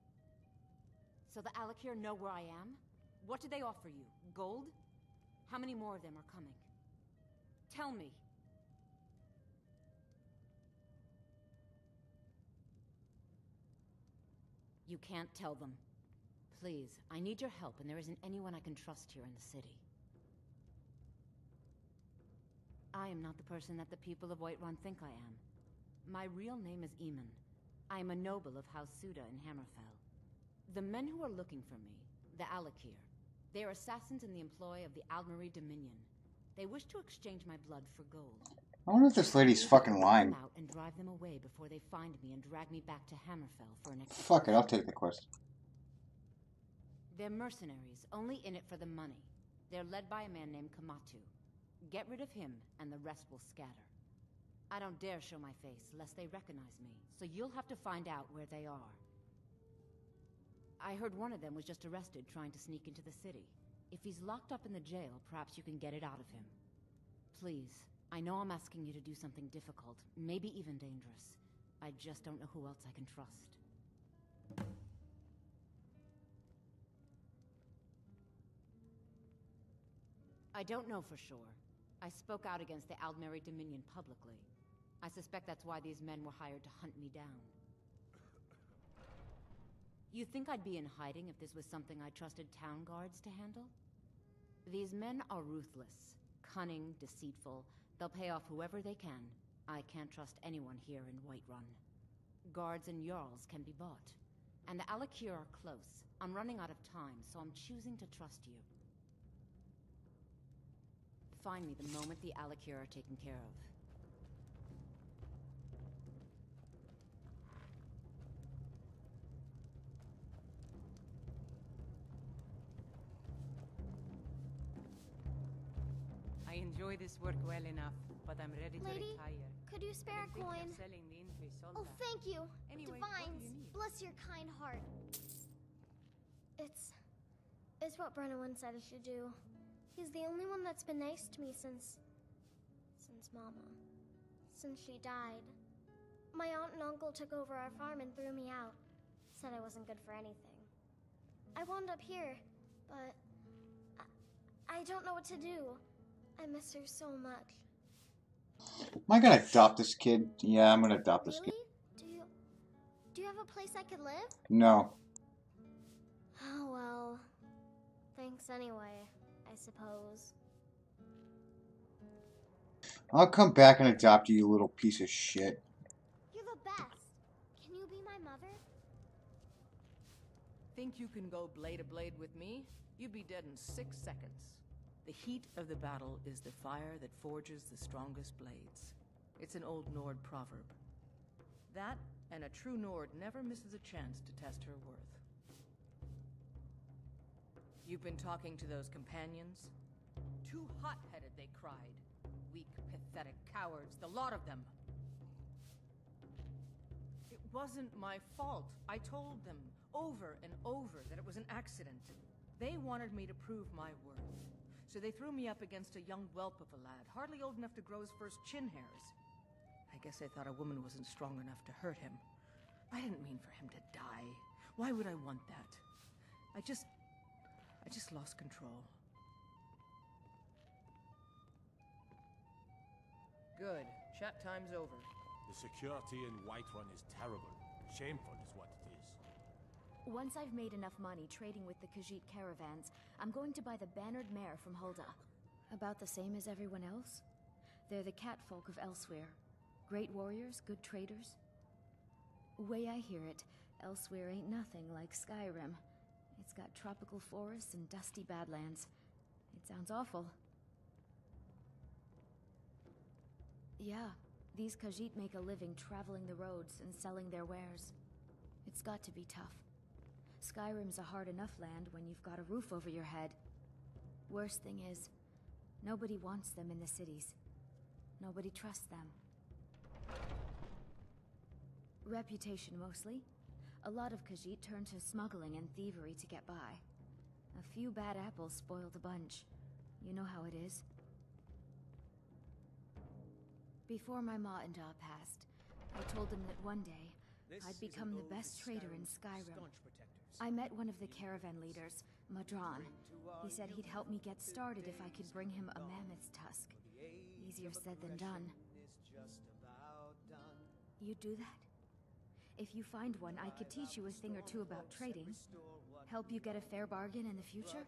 So the Alakir know where I am? What do they offer you? Gold? How many more of them are coming? Tell me. You can't tell them. Please, I need your help, and there isn't anyone I can trust here in the city. I am not the person that the people of Whiterun think I am. My real name is Eamon. I am a noble of House Suda in Hammerfell. The men who are looking for me, the Alakir, they are assassins in the employ of the Aldmeri Dominion. They wish to exchange my blood for gold. I wonder if this lady's fucking lying. Out and drive them away before they find me and drag me back to Hammerfell for an execution. Fuck it, I'll take the quest. They're mercenaries, only in it for the money. They're led by a man named Kamatu. Get rid of him, and the rest will scatter. I don't dare show my face, lest they recognize me, so you'll have to find out where they are. I heard one of them was just arrested trying to sneak into the city. If he's locked up in the jail, perhaps you can get it out of him. Please, I know I'm asking you to do something difficult, maybe even dangerous. I just don't know who else I can trust. I don't know for sure. I spoke out against the Aldmeri Dominion publicly. I suspect that's why these men were hired to hunt me down. You think I'd be in hiding if this was something I trusted town guards to handle? These men are ruthless, cunning, deceitful. They'll pay off whoever they can. I can't trust anyone here in Whiterun. Guards and Jarls can be bought. And the Alakir are close. I'm running out of time, so I'm choosing to trust you. Find me the moment the Alakir are taken care of. enjoy this work well enough, but I'm ready to Lady, retire. could you spare a coin? Selling the Oh, thank you. Anyway, what do Divines, you need? bless your kind heart. It's what Brennan said I should do. He's the only one that's been nice to me since Mama. Since she died. My aunt and uncle took over our farm and threw me out. Said I wasn't good for anything. I wound up here, but I don't know what to do. I miss her so much. Am I gonna adopt this kid? Yeah, I'm gonna adopt this kid. Really? Do you have a place I could live? No. Oh well. Thanks anyway, I suppose. I'll come back and adopt you, you little piece of shit. You're the best. Can you be my mother? Think you can go blade to blade with me? You'd be dead in 6 seconds. The heat of the battle is the fire that forges the strongest blades. It's an old Nord proverb. That, and a true Nord never misses a chance to test her worth. You've been talking to those companions? Too hot-headed, they cried. Weak, pathetic cowards, the lot of them. It wasn't my fault. I told them over and over that it was an accident. They wanted me to prove my worth. So they threw me up against a young whelp of a lad, hardly old enough to grow his first chin hairs. I guess they thought a woman wasn't strong enough to hurt him. I didn't mean for him to die. Why would I want that? I just lost control. Good. Chat time's over. The security in Whiterun is terrible. Shameful is what it is. Once I've made enough money trading with the Khajiit caravans, I'm going to buy the bannered mare from Hulda. About the same as everyone else. They're the catfolk of Elsewhere. Great warriors, good traders. Way I hear it, Elsewhere ain't nothing like Skyrim. It's got tropical forests and dusty badlands. It sounds awful. Yeah, these Khajiit make a living traveling the roads and selling their wares. It's got to be tough. Skyrim's a hard enough land when you've got a roof over your head. Worst thing is, nobody wants them in the cities. Nobody trusts them. Reputation mostly. A lot of Khajiit turn to smuggling and thievery to get by. A few bad apples spoiled a bunch. You know how it is. Before my ma and Da passed, I told them that one day, I'd become the best trader in Skyrim. I met one of the caravan leaders, Madron. He said he'd help me get started if I could bring him a mammoth's tusk. Easier said than done. You'd do that? If you find one, I could teach you a thing or two about trading. Help you get a fair bargain in the future?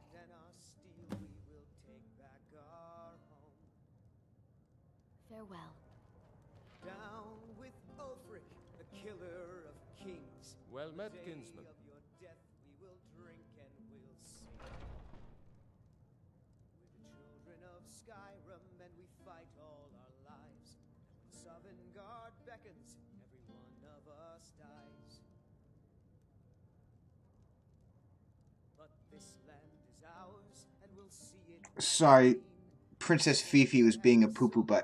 Farewell. Down with Ulfric, the killer of kings. Well met, The day kinsman. of your death we will drink and we'll sing. We're the children of Skyrim and we fight all our lives. When Sovngarde beckons, every one of us dies. But this land is ours and we'll see it. Sorry, Princess Fifi was being a poo-poo butt.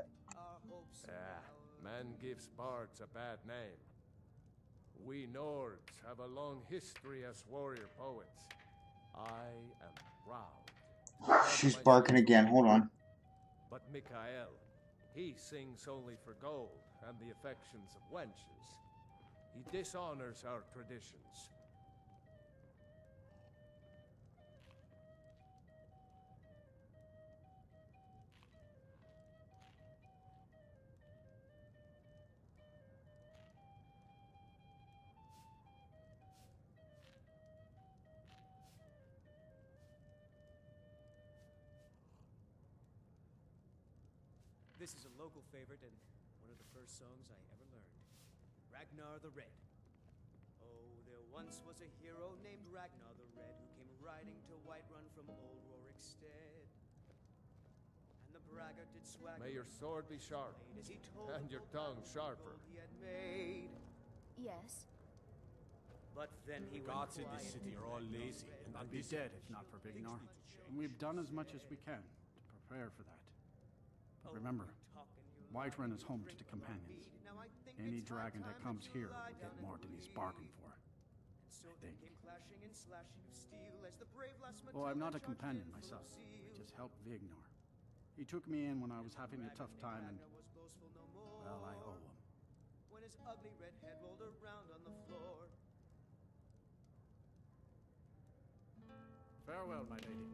Man gives bards a bad name. We Nords have a long history as warrior poets. I am proud. She's barking again, hold on. But Mikael, he sings only for gold and the affections of wenches. He dishonors our traditions. This is a local favorite and one of the first songs I ever learned. Ragnar the Red. Oh, there once was a hero named Ragnar the Red who came riding to Whiterun from old Rorikstead. And the braggart did swagger. May your sword be sharp, as he told and your tongue sharper. he had made. Yes. But then he The gods in this quiet city are all lazy and I'd be dead if not for Vignar. And we've done as much as we can to prepare for that. Remember, Whiterun is home to the companions. Any dragon that comes here will get more than he's bargained for. I think. Oh, I'm not a companion myself. I just help Vignar. He took me in when I was having a tough time and... well, I owe him. When his ugly red head rolled around on the floor. Farewell, my lady.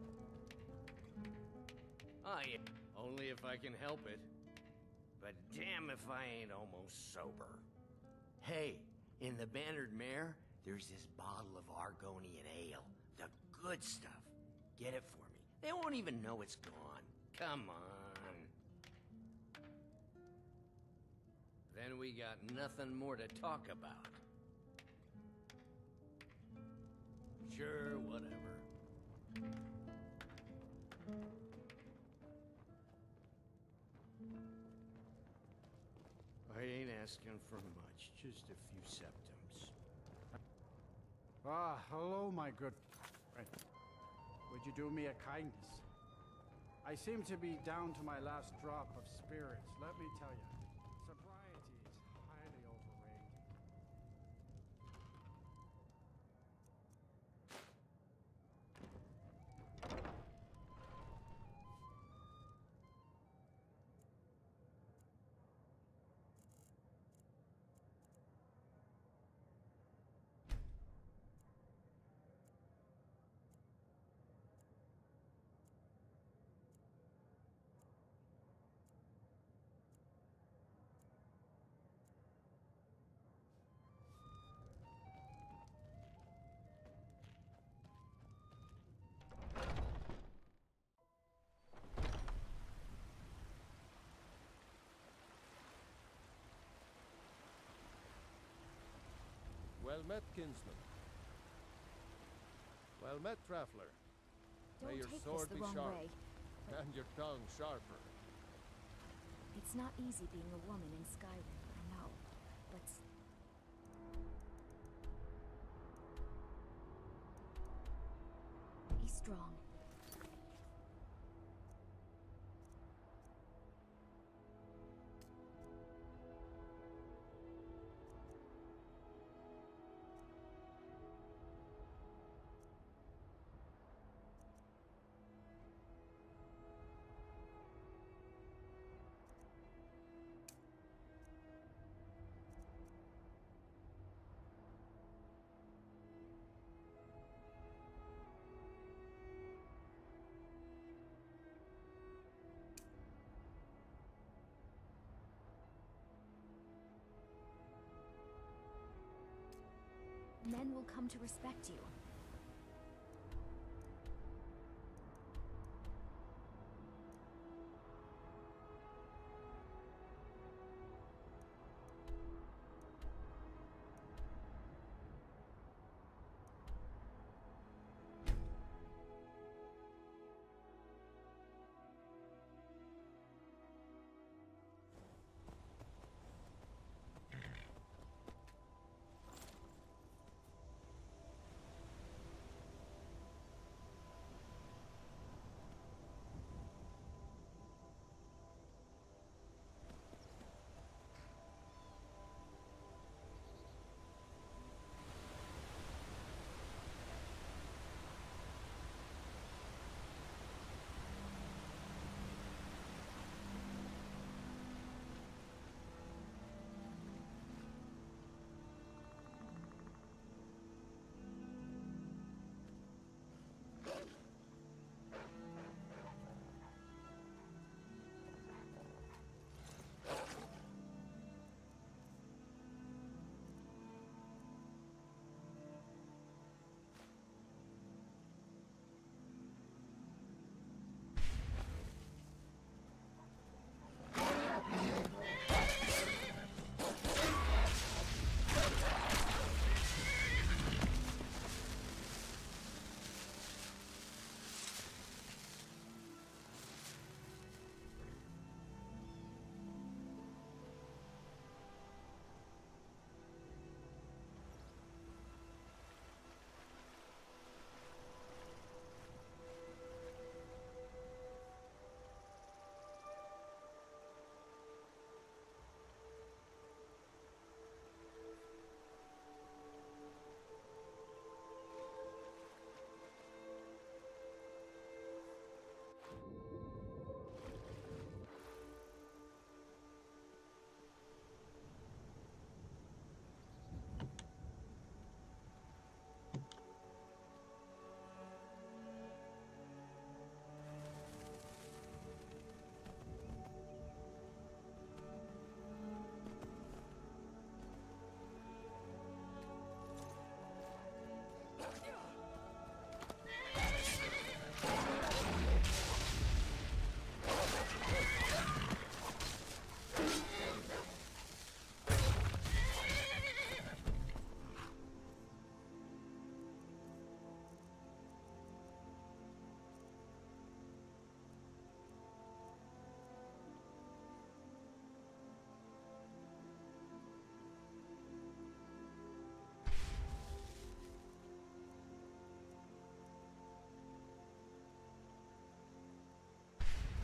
Only if I can help it. But damn if I ain't almost sober. Hey, in the Bannered Mare, there's this bottle of Argonian ale. The good stuff. Get it for me. They won't even know it's gone. Come on. Then we got nothing more to talk about. Sure, whatever. I ain't asking for much, just a few septums. Ah, hello, my good friend. Would you do me a kindness? I seem to be down to my last drop of spirits. Let me tell you, sobriety is highly overrated. Well met, kinsman. Well met, traveler. May Don't your take sword this the be wrong sharp, way. and your tongue sharper. It's not easy being a woman in Skyrim, I know. But... be strong. Men will come to respect you.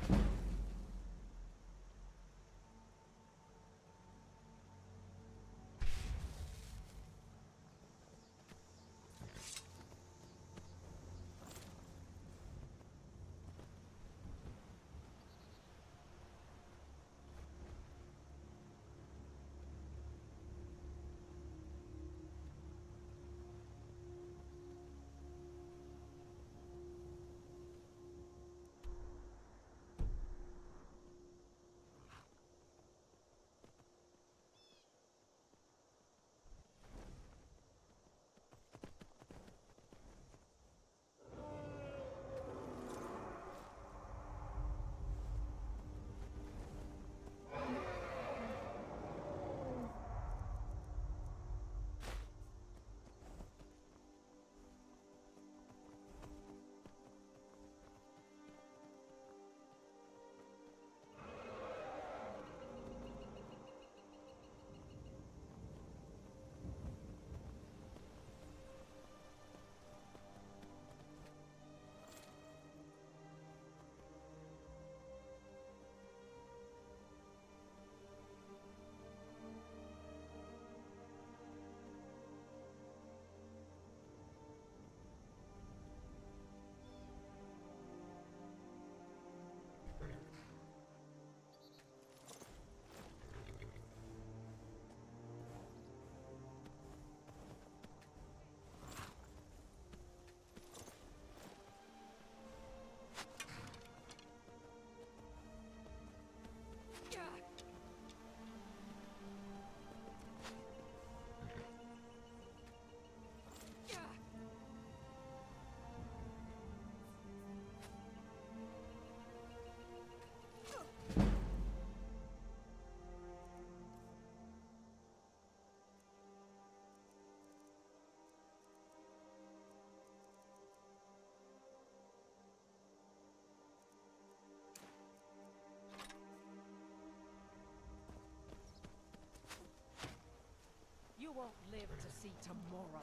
You won't live to see tomorrow.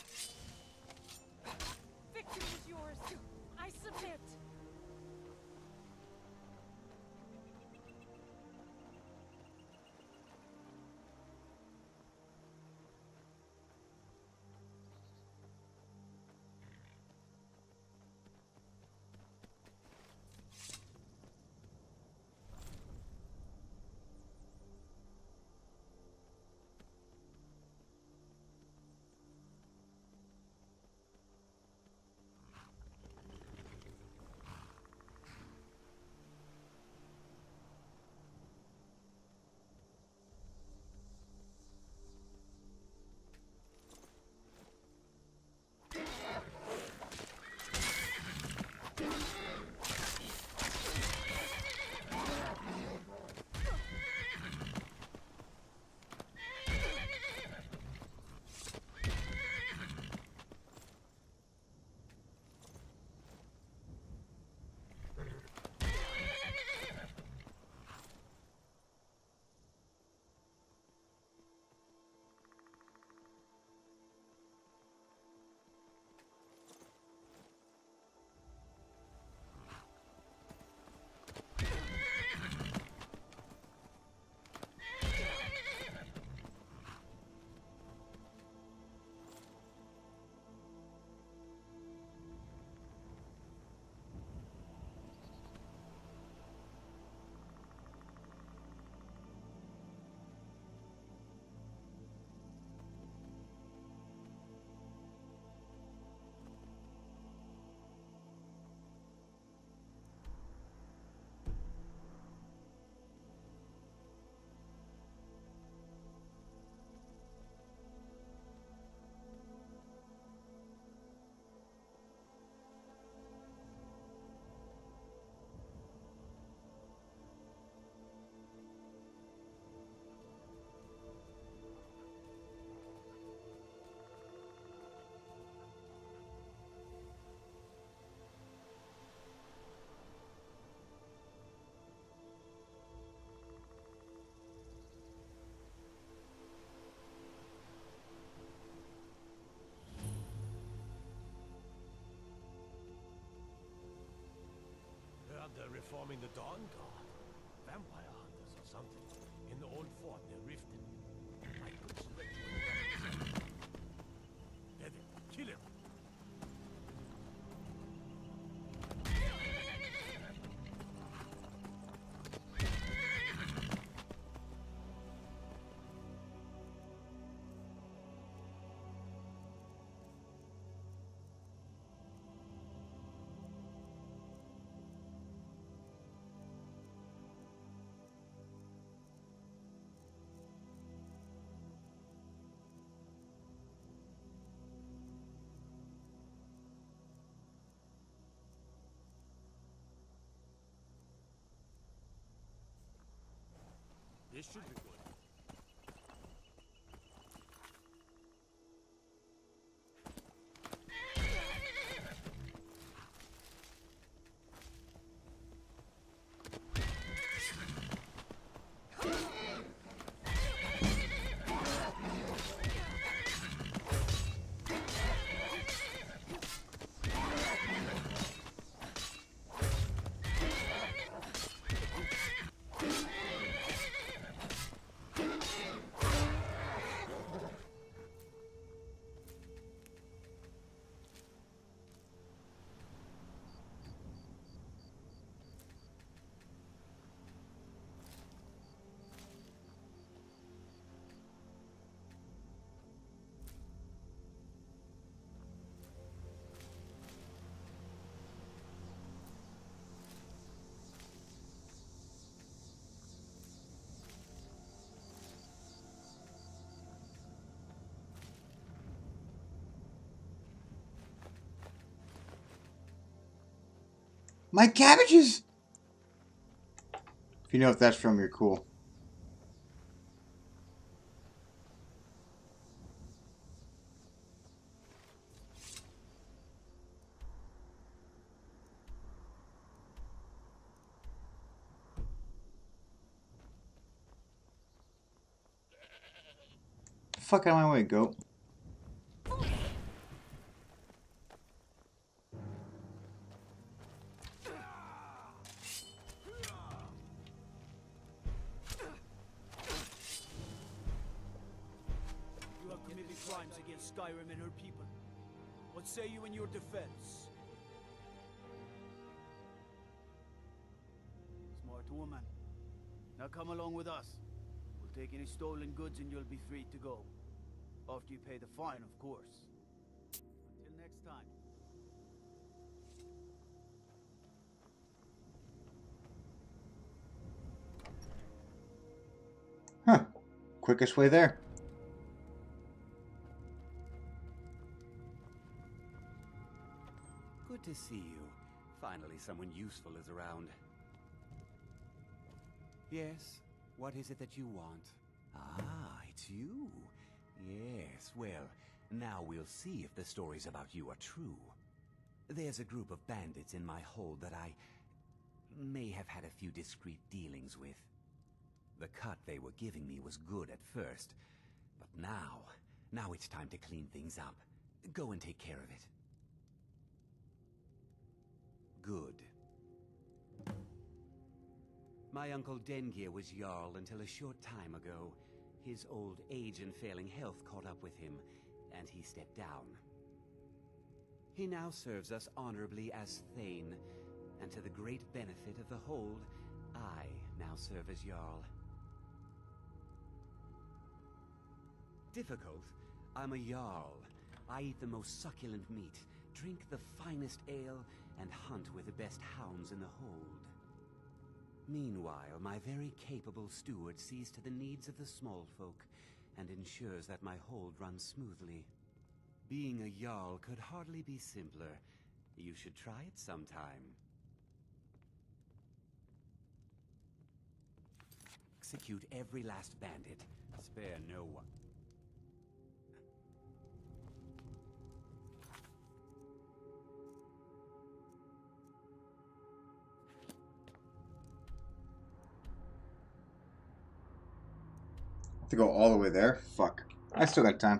Victory is yours. I submit. forming the Dawn Guard. Vampire hunters or something. In the old fort near Riften. I could select one of them. There they are. Kill him! This should be good. My cabbages! If you know if that's from, you're cool. Fuck out of my way, goat. You have committed crimes against Skyrim and her people. What say you in your defense? Smart woman. Now come along with us. We'll take any stolen goods and you'll be free to go. After you pay the fine, of course. Until next time. Huh. Quickest way there. Good to see you. Finally, someone useful is around. Yes? What is it that you want? Ah, it's you. Yes, well, now we'll see if the stories about you are true. There's a group of bandits in my hold that I may have had a few discreet dealings with. The cut they were giving me was good at first, but now it's time to clean things up. Go and take care of it. Good. My uncle Dengir was Jarl until a short time ago. His old age and failing health caught up with him, and he stepped down. He now serves us honorably as Thane, and to the great benefit of the hold, I now serve as Jarl. Difficult? I'm a Jarl. I eat the most succulent meat, drink the finest ale, and hunt with the best hounds in the hold. Meanwhile, my very capable steward sees to the needs of the small folk and ensures that my hold runs smoothly. Being a Jarl could hardly be simpler. You should try it sometime. Execute every last bandit. Spare no one. Have to go all the way there? Fuck. I still got time.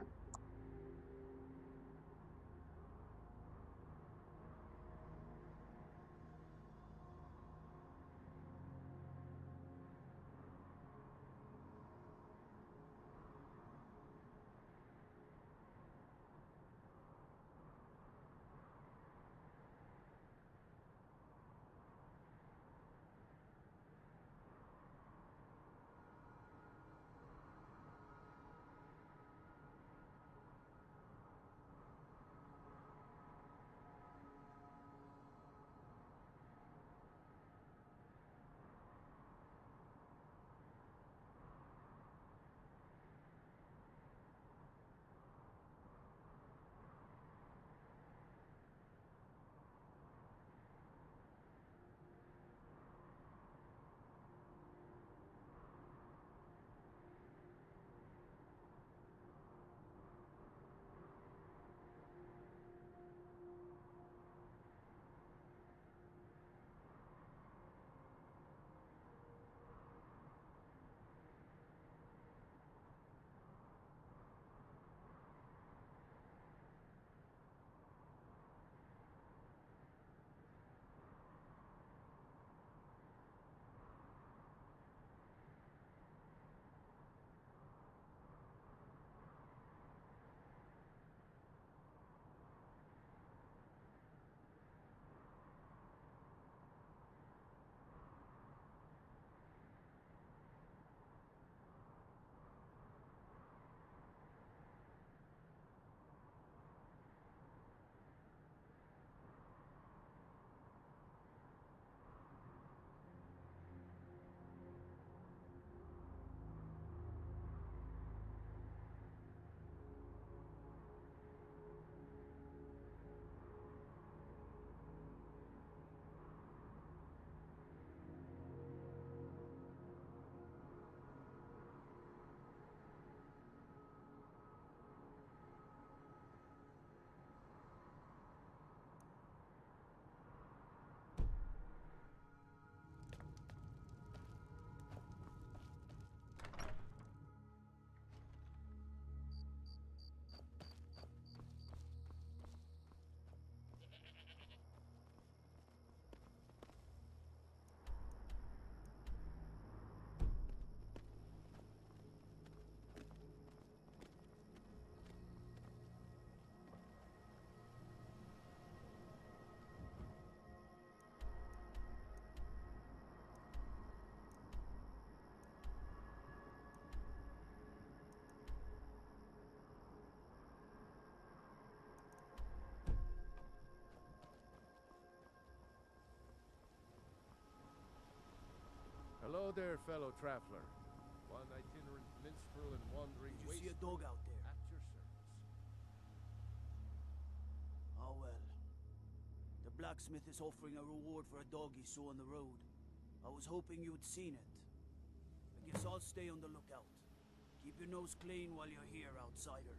Hello there, fellow traveler. One itinerant minstrel and wandering Did you see a dog out there? At your service. Oh well. The blacksmith is offering a reward for a dog he saw on the road. I was hoping you'd seen it. I guess I'll stay on the lookout. Keep your nose clean while you're here, outsider.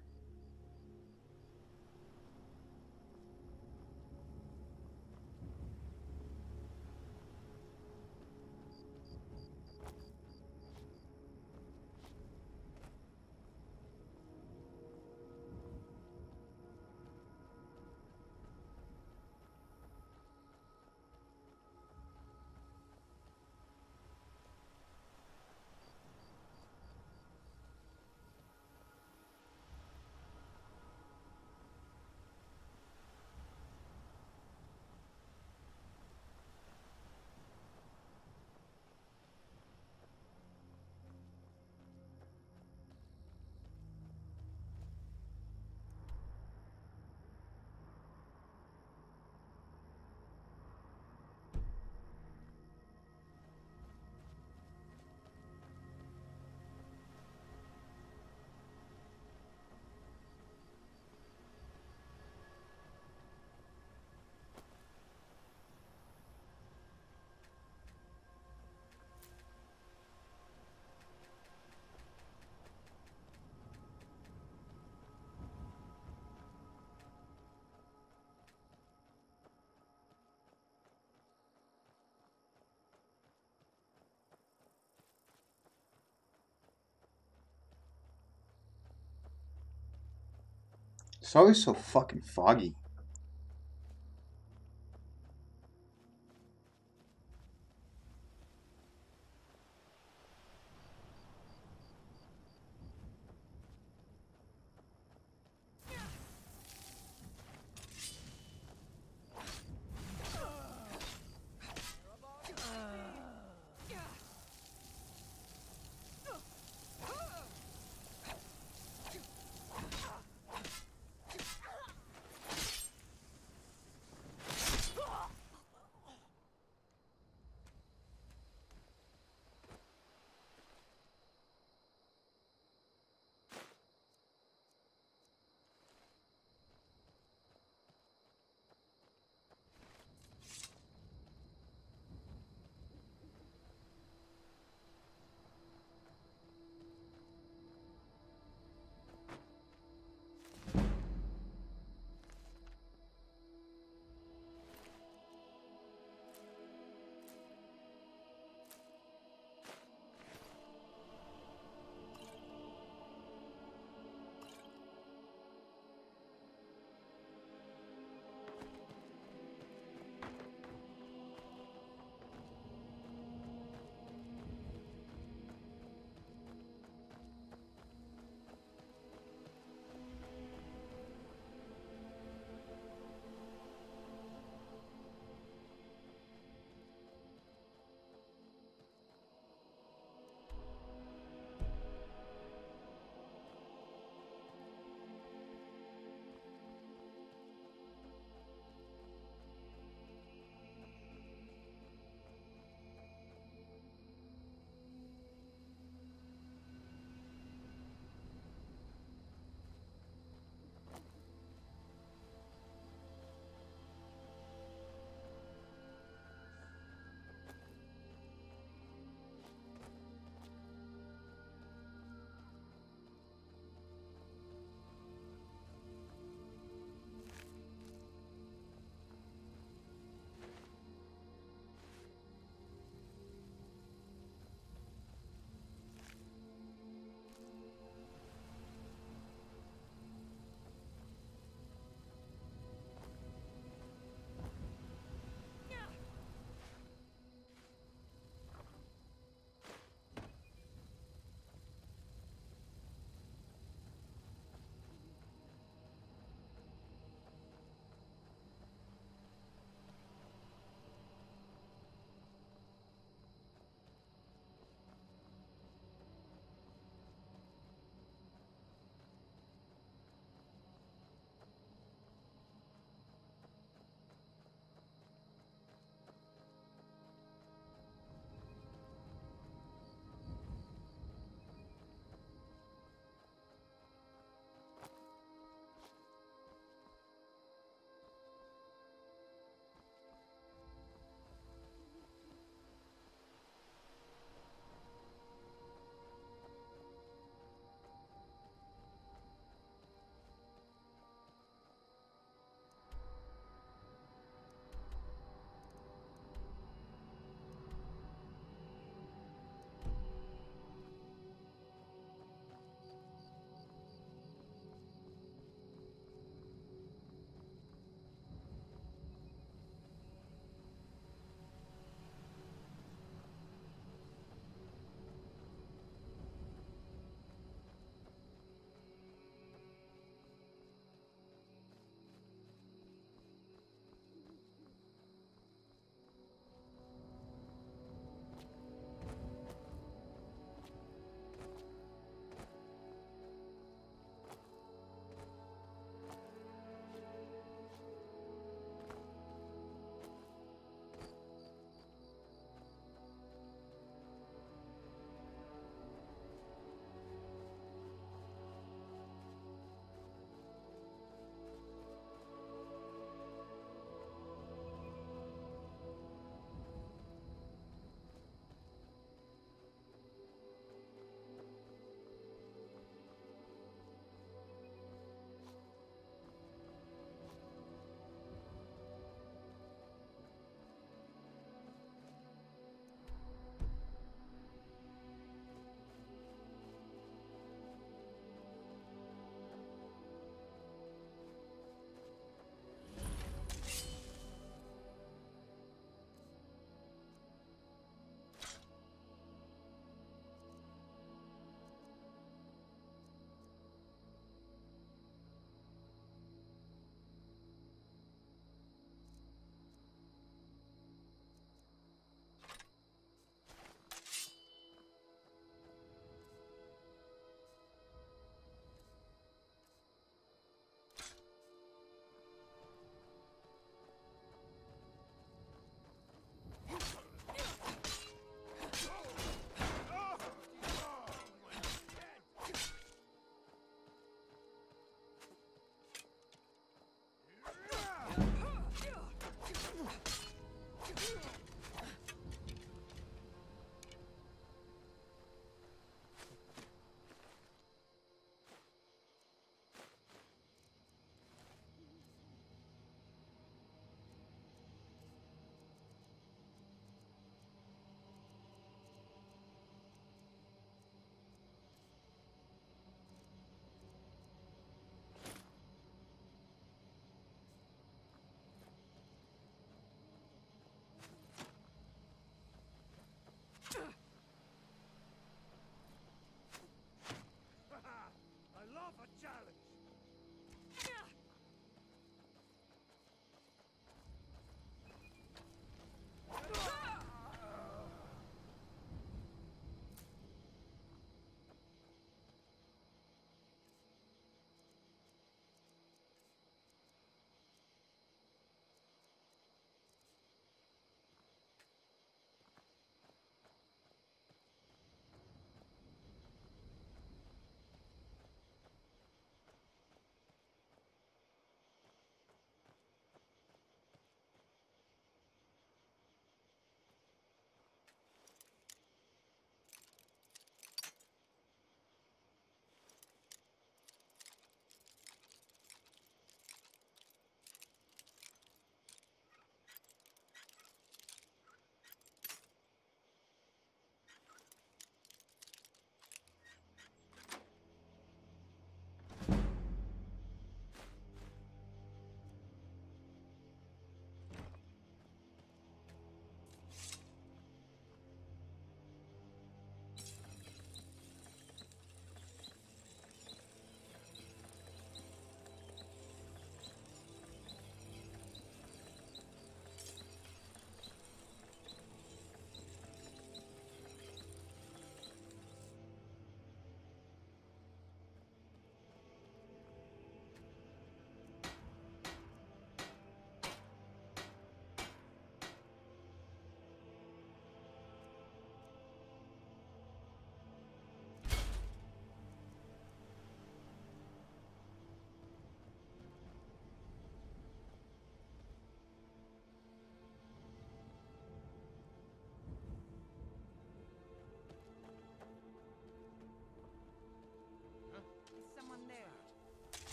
It's always so fucking foggy.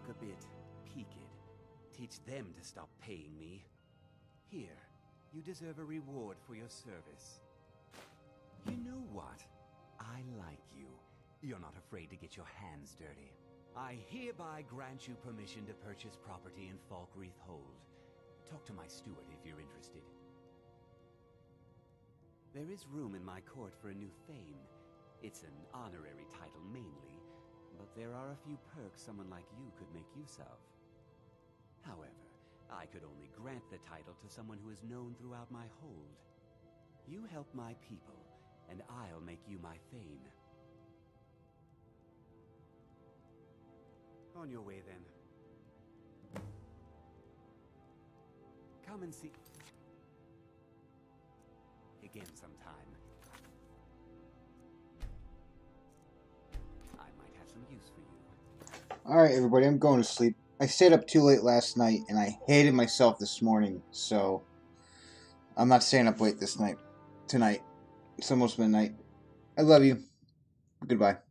look a bit peaked. Teach them to stop paying me. Here, you deserve a reward for your service. You know what? I like you. You're not afraid to get your hands dirty. I hereby grant you permission to purchase property in Falkreath Hold. Talk to my steward if you're interested. There is room in my court for a new Thane. It's an honorary title mainly, but there are a few perks someone like you could make use of. However, I could only grant the title to someone who is known throughout my hold. You help my people, and I'll make you my Thane. On your way, then. Come and see... again sometime. I might have some use for you. Alright, everybody, I'm going to sleep. I stayed up too late last night, and I hated myself this morning, so I'm not staying up late tonight. It's almost midnight. I love you. Goodbye.